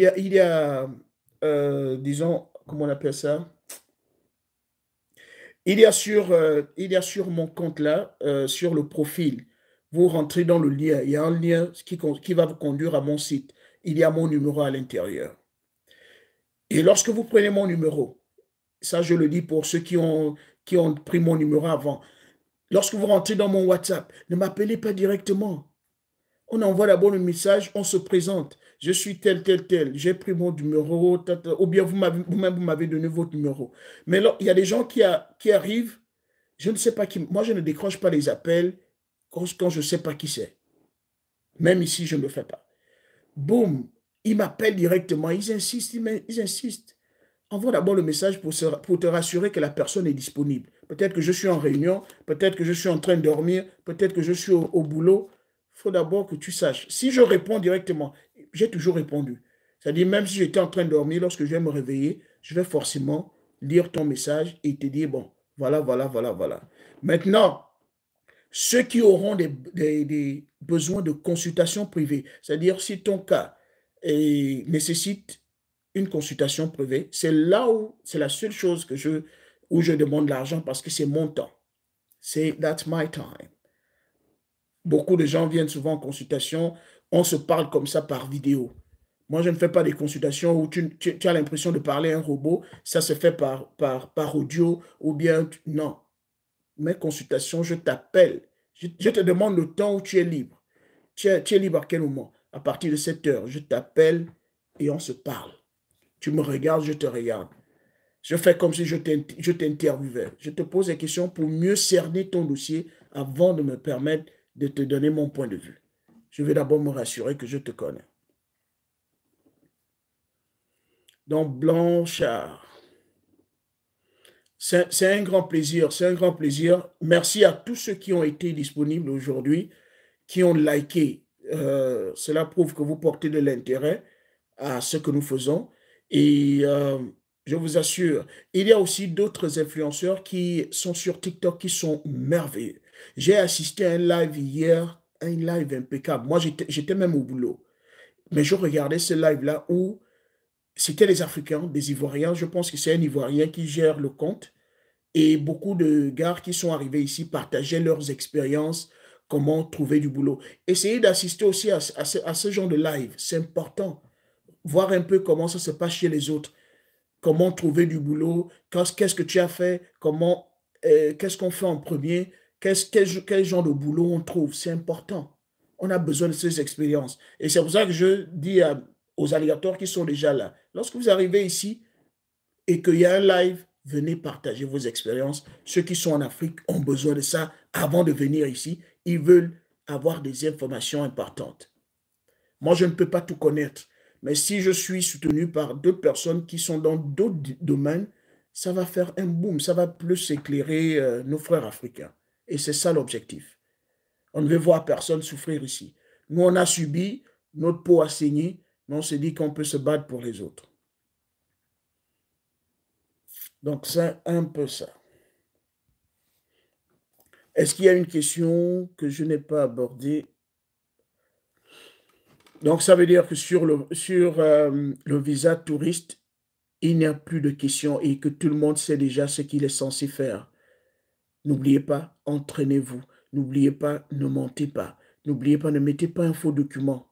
disons, comment on appelle ça? Il y a sur mon compte là, sur le profil, vous rentrez dans le lien, il y a un lien qui va vous conduire à mon site. Il y a mon numéro à l'intérieur. Et lorsque vous prenez mon numéro, ça je le dis pour ceux qui ont pris mon numéro avant, lorsque vous rentrez dans mon WhatsApp, ne m'appelez pas directement. On envoie d'abord le message, on se présente. Je suis tel, tel, tel. J'ai pris mon numéro, ou bien vous-même, vous m'avez donné votre numéro. Mais là, il y a des gens qui arrivent, je ne sais pas qui. Moi, je ne décroche pas les appels quand je ne sais pas qui c'est. Même ici, je ne le fais pas. Boum, ils m'appellent directement, ils insistent. Envoie d'abord le message pour te rassurer que la personne est disponible. Peut-être que je suis en réunion, peut-être que je suis en train de dormir, peut-être que je suis au boulot. Il faut d'abord que tu saches. Si je réponds directement, j'ai toujours répondu. C'est-à-dire, même si j'étais en train de dormir, lorsque je vais me réveiller, je vais forcément lire ton message et te dire, bon, voilà, voilà, voilà, voilà. Maintenant, ceux qui auront des besoins de consultation privée, c'est-à-dire si ton cas nécessite une consultation privée, c'est là où c'est la seule chose où je demande l'argent parce que c'est mon temps. C'est that's my time. Beaucoup de gens viennent souvent en consultation, on se parle comme ça par vidéo. Moi, je ne fais pas des consultations où tu as l'impression de parler à un robot, ça se fait par audio ou bien non. Mes consultations, je t'appelle. Je te demande le temps où tu es libre. Tu es libre à quel moment? À partir de 7 heures, je t'appelle et on se parle. Tu me regardes, je te regarde. Je fais comme si je t'interviewais. Je te pose des questions pour mieux cerner ton dossier avant de me permettre de te donner mon point de vue. Je vais d'abord me rassurer que je te connais. Donc, Blanchard, c'est un grand plaisir, c'est un grand plaisir. Merci à tous ceux qui ont été disponibles aujourd'hui, qui ont liké. Cela prouve que vous portez de l'intérêt à ce que nous faisons. Et je vous assure, il y a aussi d'autres influenceurs qui sont sur TikTok qui sont merveilleux. J'ai assisté à un live hier, un live impeccable. Moi, j'étais même au boulot. Mais je regardais ce live-là où c'était les Africains, des Ivoiriens. Je pense que c'est un Ivoirien qui gère le compte. Et beaucoup de gars qui sont arrivés ici partageaient leurs expériences, comment trouver du boulot. Essayez d'assister aussi à ce genre de live. C'est important. Voir un peu comment ça se passe chez les autres. Comment trouver du boulot, qu'est-ce que tu as fait, qu'est-ce qu'on fait en premier, quel genre de boulot on trouve. C'est important. On a besoin de ces expériences. Et c'est pour ça que je dis aux alligators qui sont déjà là, lorsque vous arrivez ici et qu'il y a un live, venez partager vos expériences. Ceux qui sont en Afrique ont besoin de ça avant de venir ici. Ils veulent avoir des informations importantes. Moi, je ne peux pas tout connaître. Mais si je suis soutenu par d'autres personnes qui sont dans d'autres domaines, ça va faire un boom, ça va plus éclairer nos frères africains. Et c'est ça l'objectif. On ne veut voir personne souffrir ici. Nous, on a subi, notre peau a saigné, mais on se dit qu'on peut se battre pour les autres. Donc, c'est un peu ça. Est-ce qu'il y a une question que je n'ai pas abordée? Donc, ça veut dire que le visa touriste, il n'y a plus de questions et que tout le monde sait déjà ce qu'il est censé faire. N'oubliez pas, entraînez-vous. N'oubliez pas, ne mentez pas. N'oubliez pas, ne mettez pas un faux document.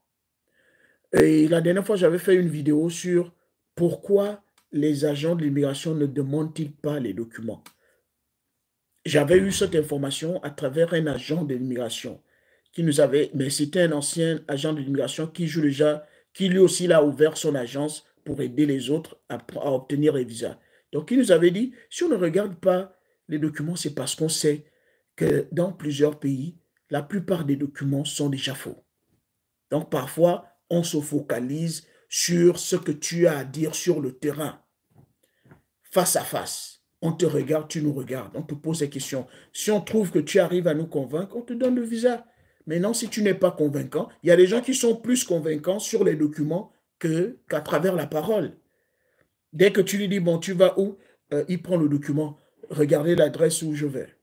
Et la dernière fois, j'avais fait une vidéo sur pourquoi les agents de l'immigration ne demandent-ils pas les documents. J'avais eu cette information à travers un agent de l'immigration qui nous avait, mais c'était un ancien agent de l'immigration qui lui aussi a ouvert son agence pour aider les autres à obtenir les visas. Donc, il nous avait dit, si on ne regarde pas les documents, c'est parce qu'on sait que dans plusieurs pays, la plupart des documents sont déjà faux. Donc, parfois, on se focalise sur ce que tu as à dire sur le terrain, face à face. On te regarde, tu nous regardes, on te pose des questions. Si on trouve que tu arrives à nous convaincre, on te donne le visa. Maintenant, si tu n'es pas convaincant, il y a des gens qui sont plus convaincants sur les documents qu'à travers la parole. Dès que tu lui dis, bon, tu vas où? Il prend le document. Regardez l'adresse où je vais.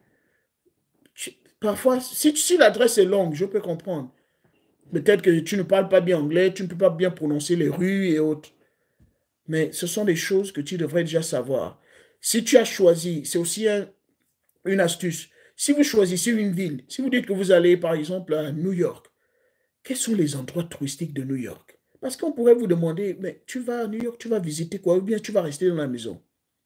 Parfois, si l'adresse est longue, je peux comprendre. Peut-être que tu ne parles pas bien anglais, tu ne peux pas bien prononcer les rues et autres. Mais ce sont des choses que tu devrais déjà savoir. Si tu as choisi, c'est aussi une astuce. Si vous choisissez une ville, si vous dites que vous allez par exemple à New York, quels sont les endroits touristiques de New York? Parce qu'on pourrait vous demander, mais tu vas à New York, tu vas visiter quoi? Ou bien tu vas rester dans la maison.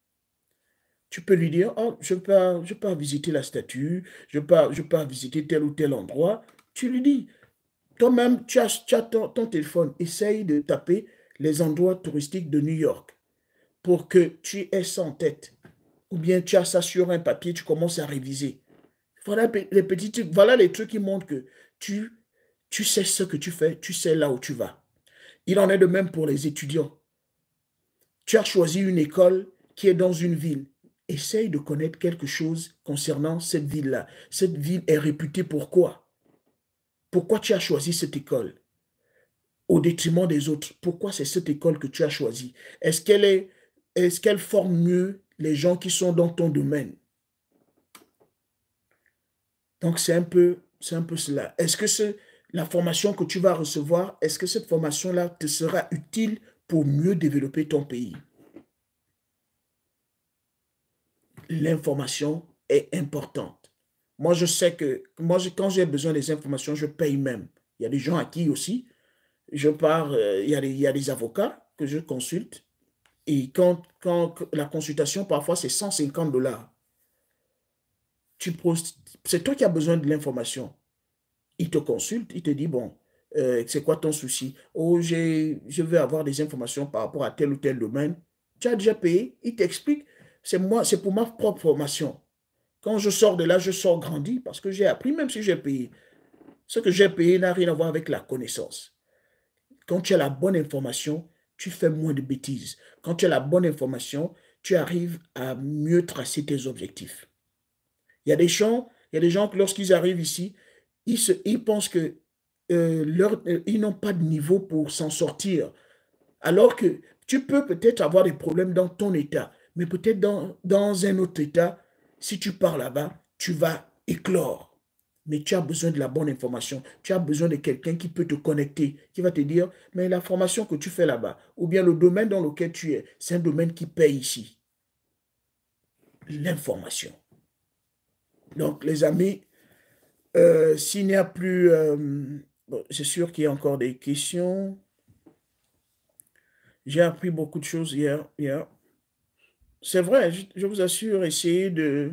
Tu peux lui dire, oh, je pars visiter la statue, je pars visiter tel ou tel endroit. Tu lui dis, toi-même, tu as ton téléphone, essaye de taper les endroits touristiques de New York pour que tu aies ça en tête. Ou bien tu as ça sur un papier, tu commences à réviser. Voilà les petits trucs, voilà les trucs qui montrent que tu, tu sais ce que tu fais, tu sais là où tu vas. Il en est de même pour les étudiants. Tu as choisi une école qui est dans une ville. Essaye de connaître quelque chose concernant cette ville-là. Cette ville est réputée pour quoi? Pourquoi tu as choisi cette école au détriment des autres? Pourquoi c'est cette école que tu as choisie? Est-ce qu'elle forme mieux les gens qui sont dans ton domaine? Donc, c'est un peu cela. Est-ce que la formation que tu vas recevoir, est-ce que cette formation-là te sera utile pour mieux développer ton pays? L'information est importante. Moi, je sais que quand j'ai besoin des informations, je paye même. Il y a des gens à qui aussi, je pars, il y a des avocats que je consulte. Et quand la consultation, parfois, c'est 150 $. Tu c'est toi qui as besoin de l'information. Il te consulte, il te dit, bon, c'est quoi ton souci? Oh, je veux avoir des informations par rapport à tel ou tel domaine. Tu as déjà payé, il t'explique. C'est pour ma propre formation. Quand je sors de là, je sors grandi parce que j'ai appris, même si j'ai payé. Ce que j'ai payé n'a rien à voir avec la connaissance. Quand tu as la bonne information, tu fais moins de bêtises. Quand tu as la bonne information, tu arrives à mieux tracer tes objectifs. Il y a des gens que lorsqu'ils arrivent ici, ils pensent que ils n'ont pas de niveau pour s'en sortir. Alors que tu peux peut-être avoir des problèmes dans ton état, mais peut-être dans un autre état, si tu pars là-bas, tu vas éclore. Mais tu as besoin de la bonne information. Tu as besoin de quelqu'un qui peut te connecter, qui va te dire, mais la formation que tu fais là-bas, ou bien le domaine dans lequel tu es, c'est un domaine qui paye ici. L'information. Donc, les amis, s'il n'y a plus... bon, c'est sûr qu'il y a encore des questions. J'ai appris beaucoup de choses hier. C'est vrai, je vous assure, essayez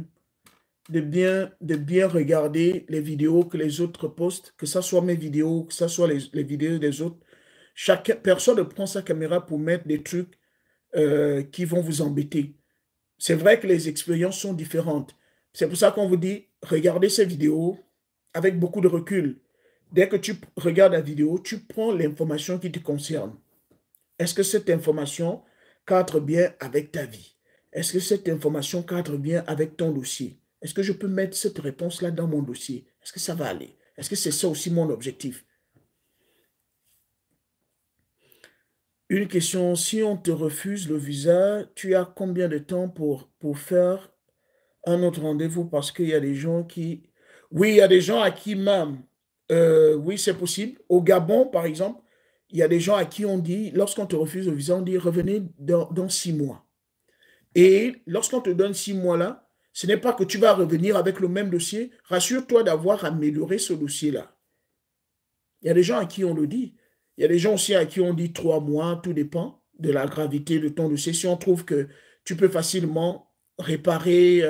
de bien regarder les vidéos que les autres postent, que ce soit mes vidéos, que ce soit les vidéos des autres. Chaque personne prend sa caméra pour mettre des trucs qui vont vous embêter. C'est vrai que les expériences sont différentes. C'est pour ça qu'on vous dit, regardez ces vidéos avec beaucoup de recul. Dès que tu regardes la vidéo, tu prends l'information qui te concerne. Est-ce que cette information cadre bien avec ta vie? Est-ce que cette information cadre bien avec ton dossier? Est-ce que je peux mettre cette réponse-là dans mon dossier? Est-ce que ça va aller? Est-ce que c'est ça aussi mon objectif? Une question, si on te refuse le visa, tu as combien de temps pour faire un autre rendez-vous? Parce qu'il y a des gens qui... Oui, il y a des gens à qui même, oui, c'est possible. Au Gabon, par exemple, il y a des gens à qui on dit, lorsqu'on te refuse le visa, on dit revenez dans 6 mois. Et lorsqu'on te donne 6 mois là, ce n'est pas que tu vas revenir avec le même dossier. Rassure-toi d'avoir amélioré ce dossier-là. Il y a des gens à qui on le dit. Il y a des gens aussi à qui on dit 3 mois, tout dépend de la gravité de ton dossier. Si on trouve que tu peux facilement réparer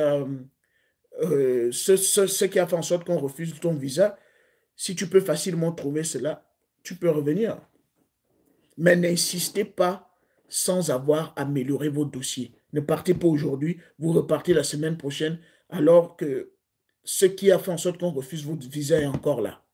ce qui a fait en sorte qu'on refuse ton visa, si tu peux facilement trouver cela, tu peux revenir. Mais n'insistez pas sans avoir amélioré votre dossier. Ne partez pas aujourd'hui, vous repartez la semaine prochaine, alors que ce qui a fait en sorte qu'on refuse votre visa est encore là.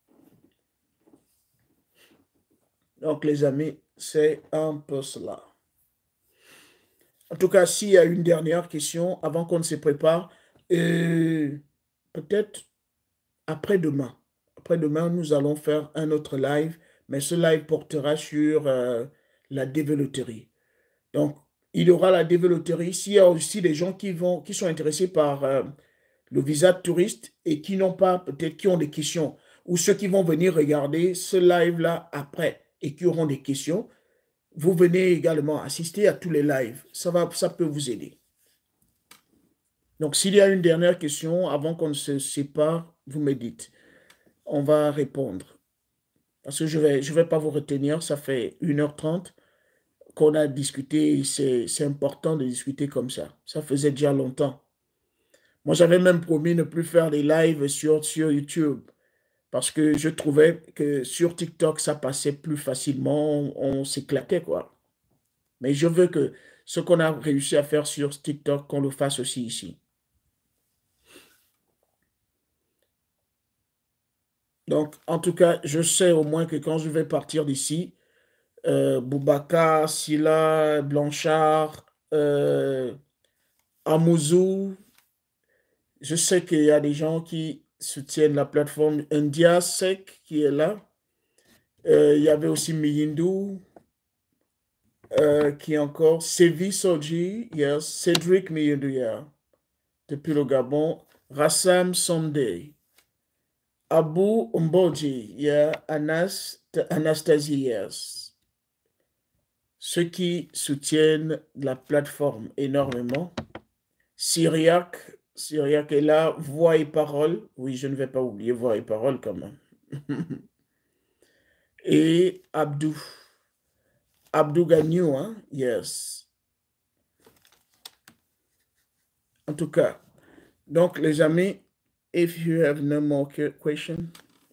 Donc, les amis, c'est un peu cela. En tout cas, s'il y a une dernière question avant qu'on ne se prépare, peut-être après-demain. Après-demain, nous allons faire un autre live, mais ce live portera sur la développerie. Donc, il y aura la développerie. S'il y a aussi des gens qui sont intéressés par le visa de touriste et qui n'ont pas, peut-être qui ont des questions, ou ceux qui vont venir regarder ce live-là après et qui auront des questions, vous venez également assister à tous les lives. Ça peut vous aider. Donc, s'il y a une dernière question, avant qu'on ne se sépare, vous me dites. On va répondre. Parce que je vais pas vous retenir, ça fait 1h30 qu'on a discuté. C'est important de discuter comme ça. Ça faisait déjà longtemps. Moi, j'avais même promis ne plus faire des lives sur YouTube. Parce que je trouvais que sur TikTok, ça passait plus facilement. On s'éclatait, quoi. Mais je veux que ce qu'on a réussi à faire sur TikTok, qu'on le fasse aussi ici. Donc, en tout cas, je sais au moins que quand je vais partir d'ici, Boubacar, Silla, Blanchard, Amouzou, je sais qu'il y a des gens qui soutiennent la plateforme India Sec qui est là. Il y avait aussi Miyindou, qui est encore, Sevi Soji, yes, Cédric Miyindou, yeah, depuis le Gabon, Rassam Sunday, Abu Mboji, yeah, Anastasie, yes. Ceux qui soutiennent la plateforme énormément. Syriac est là, voix et parole. Oui, je ne vais pas oublier voix et parole quand même. Et Abdou Gagnou, hein? Yes. En tout cas, donc les amis, if you have no more question.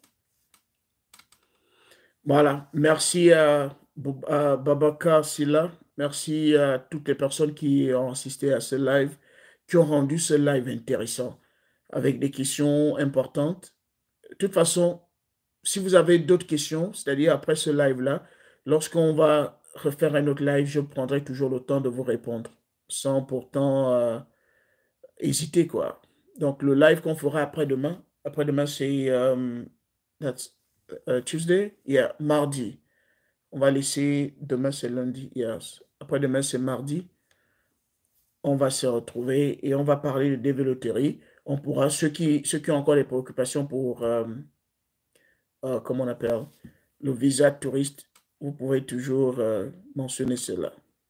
Voilà, merci à Babacar Silla, merci à toutes les personnes qui ont assisté à ce live, qui ont rendu ce live intéressant, avec des questions importantes. De toute façon, si vous avez d'autres questions, c'est-à-dire après ce live-là, lorsqu'on va refaire un autre live, je prendrai toujours le temps de vous répondre, sans pourtant hésiter, quoi. Donc, le live qu'on fera après-demain, c'est Tuesday, yeah, mardi. On va laisser, demain c'est lundi, yes. Après-demain c'est mardi. On va se retrouver et on va parler de développerie. On pourra, ceux qui ont encore des préoccupations pour, comment on appelle, le visa de touriste, vous pouvez toujours mentionner cela.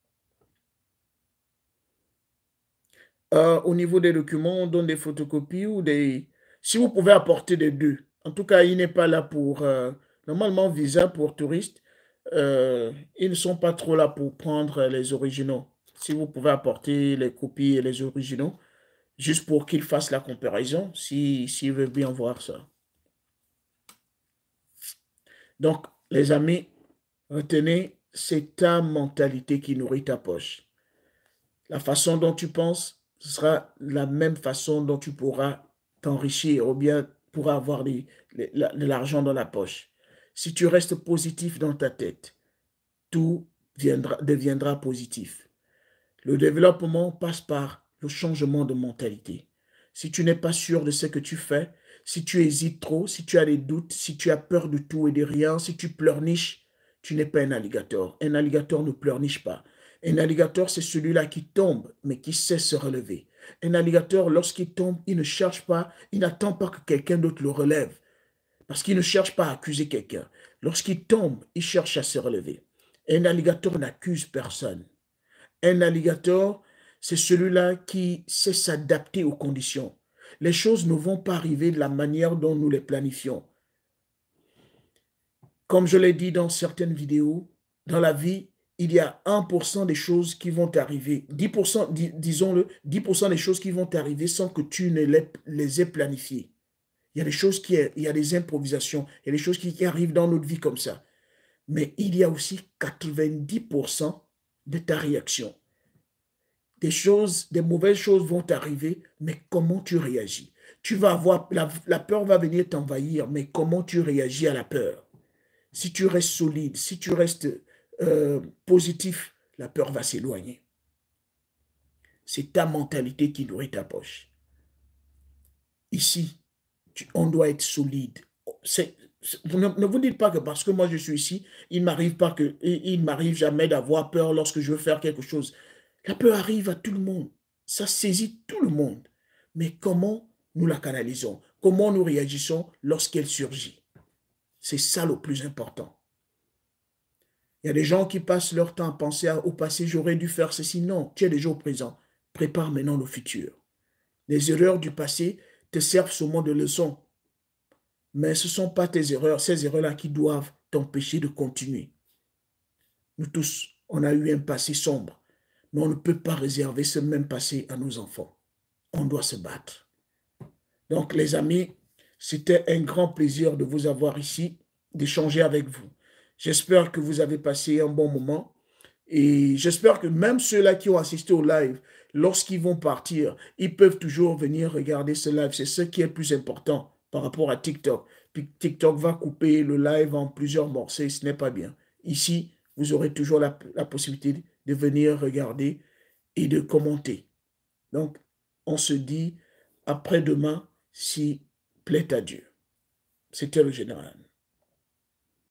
Au niveau des documents, on donne des photocopies ou des... Si vous pouvez apporter des deux. En tout cas, il n'est pas là pour... normalement, visa pour touristes, ils ne sont pas trop là pour prendre les originaux. Si vous pouvez apporter les copies et les originaux, juste pour qu'ils fassent la comparaison, s'ils veulent bien voir ça. Donc, les amis, retenez, c'est ta mentalité qui nourrit ta poche. La façon dont tu penses, ce sera la même façon dont tu pourras t'enrichir ou bien pourras avoir de l'argent dans la poche. Si tu restes positif dans ta tête, tout deviendra positif. Le développement passe par le changement de mentalité. Si tu n'es pas sûr de ce que tu fais, si tu hésites trop, si tu as des doutes, si tu as peur de tout et de rien, si tu pleurniches, tu n'es pas un alligator. Un alligator ne pleurniche pas. Un alligator, c'est celui-là qui tombe, mais qui sait se relever. Un alligator, lorsqu'il tombe, il ne cherche pas, il n'attend pas que quelqu'un d'autre le relève. Parce qu'il ne cherche pas à accuser quelqu'un. Lorsqu'il tombe, il cherche à se relever. Un alligator n'accuse personne. Un alligator, c'est celui-là qui sait s'adapter aux conditions. Les choses ne vont pas arriver de la manière dont nous les planifions. Comme je l'ai dit dans certaines vidéos, dans la vie, il y a 1% des choses qui vont arriver, 10%, disons-le, 10% des choses qui vont arriver sans que tu ne les aies planifiées. Il y a des choses il y a des improvisations, il y a des choses qui arrivent dans notre vie comme ça. Mais il y a aussi 90% de ta réaction. Des mauvaises choses vont arriver, mais comment tu réagis? Tu vas avoir, la peur va venir t'envahir, mais comment tu réagis à la peur? Si tu restes solide, si tu restes positif, la peur va s'éloigner. C'est ta mentalité qui nourrit ta poche. Ici, on doit être solide. Ne vous dites pas que parce que moi je suis ici, il ne m'arrive jamais d'avoir peur lorsque je veux faire quelque chose. La peur arrive à tout le monde. Ça saisit tout le monde. Mais comment nous la canalisons? Comment nous réagissons lorsqu'elle surgit? C'est ça le plus important. Il y a des gens qui passent leur temps à penser au passé, j'aurais dû faire ceci. Non, tu es déjà au présent. Prépare maintenant le futur. Les erreurs du passé te servent seulement de leçon. Mais ce ne sont pas tes erreurs, ces erreurs-là qui doivent t'empêcher de continuer. Nous tous, on a eu un passé sombre, mais on ne peut pas réserver ce même passé à nos enfants. On doit se battre. Donc, les amis, c'était un grand plaisir de vous avoir ici, d'échanger avec vous. J'espère que vous avez passé un bon moment et j'espère que même ceux-là qui ont assisté au live, lorsqu'ils vont partir, ils peuvent toujours venir regarder ce live. C'est ce qui est le plus important par rapport à TikTok. Puis TikTok va couper le live en plusieurs morceaux, ce n'est pas bien. Ici, vous aurez toujours la possibilité de venir regarder et de commenter. Donc, on se dit après-demain, si plaît à Dieu. C'était le général.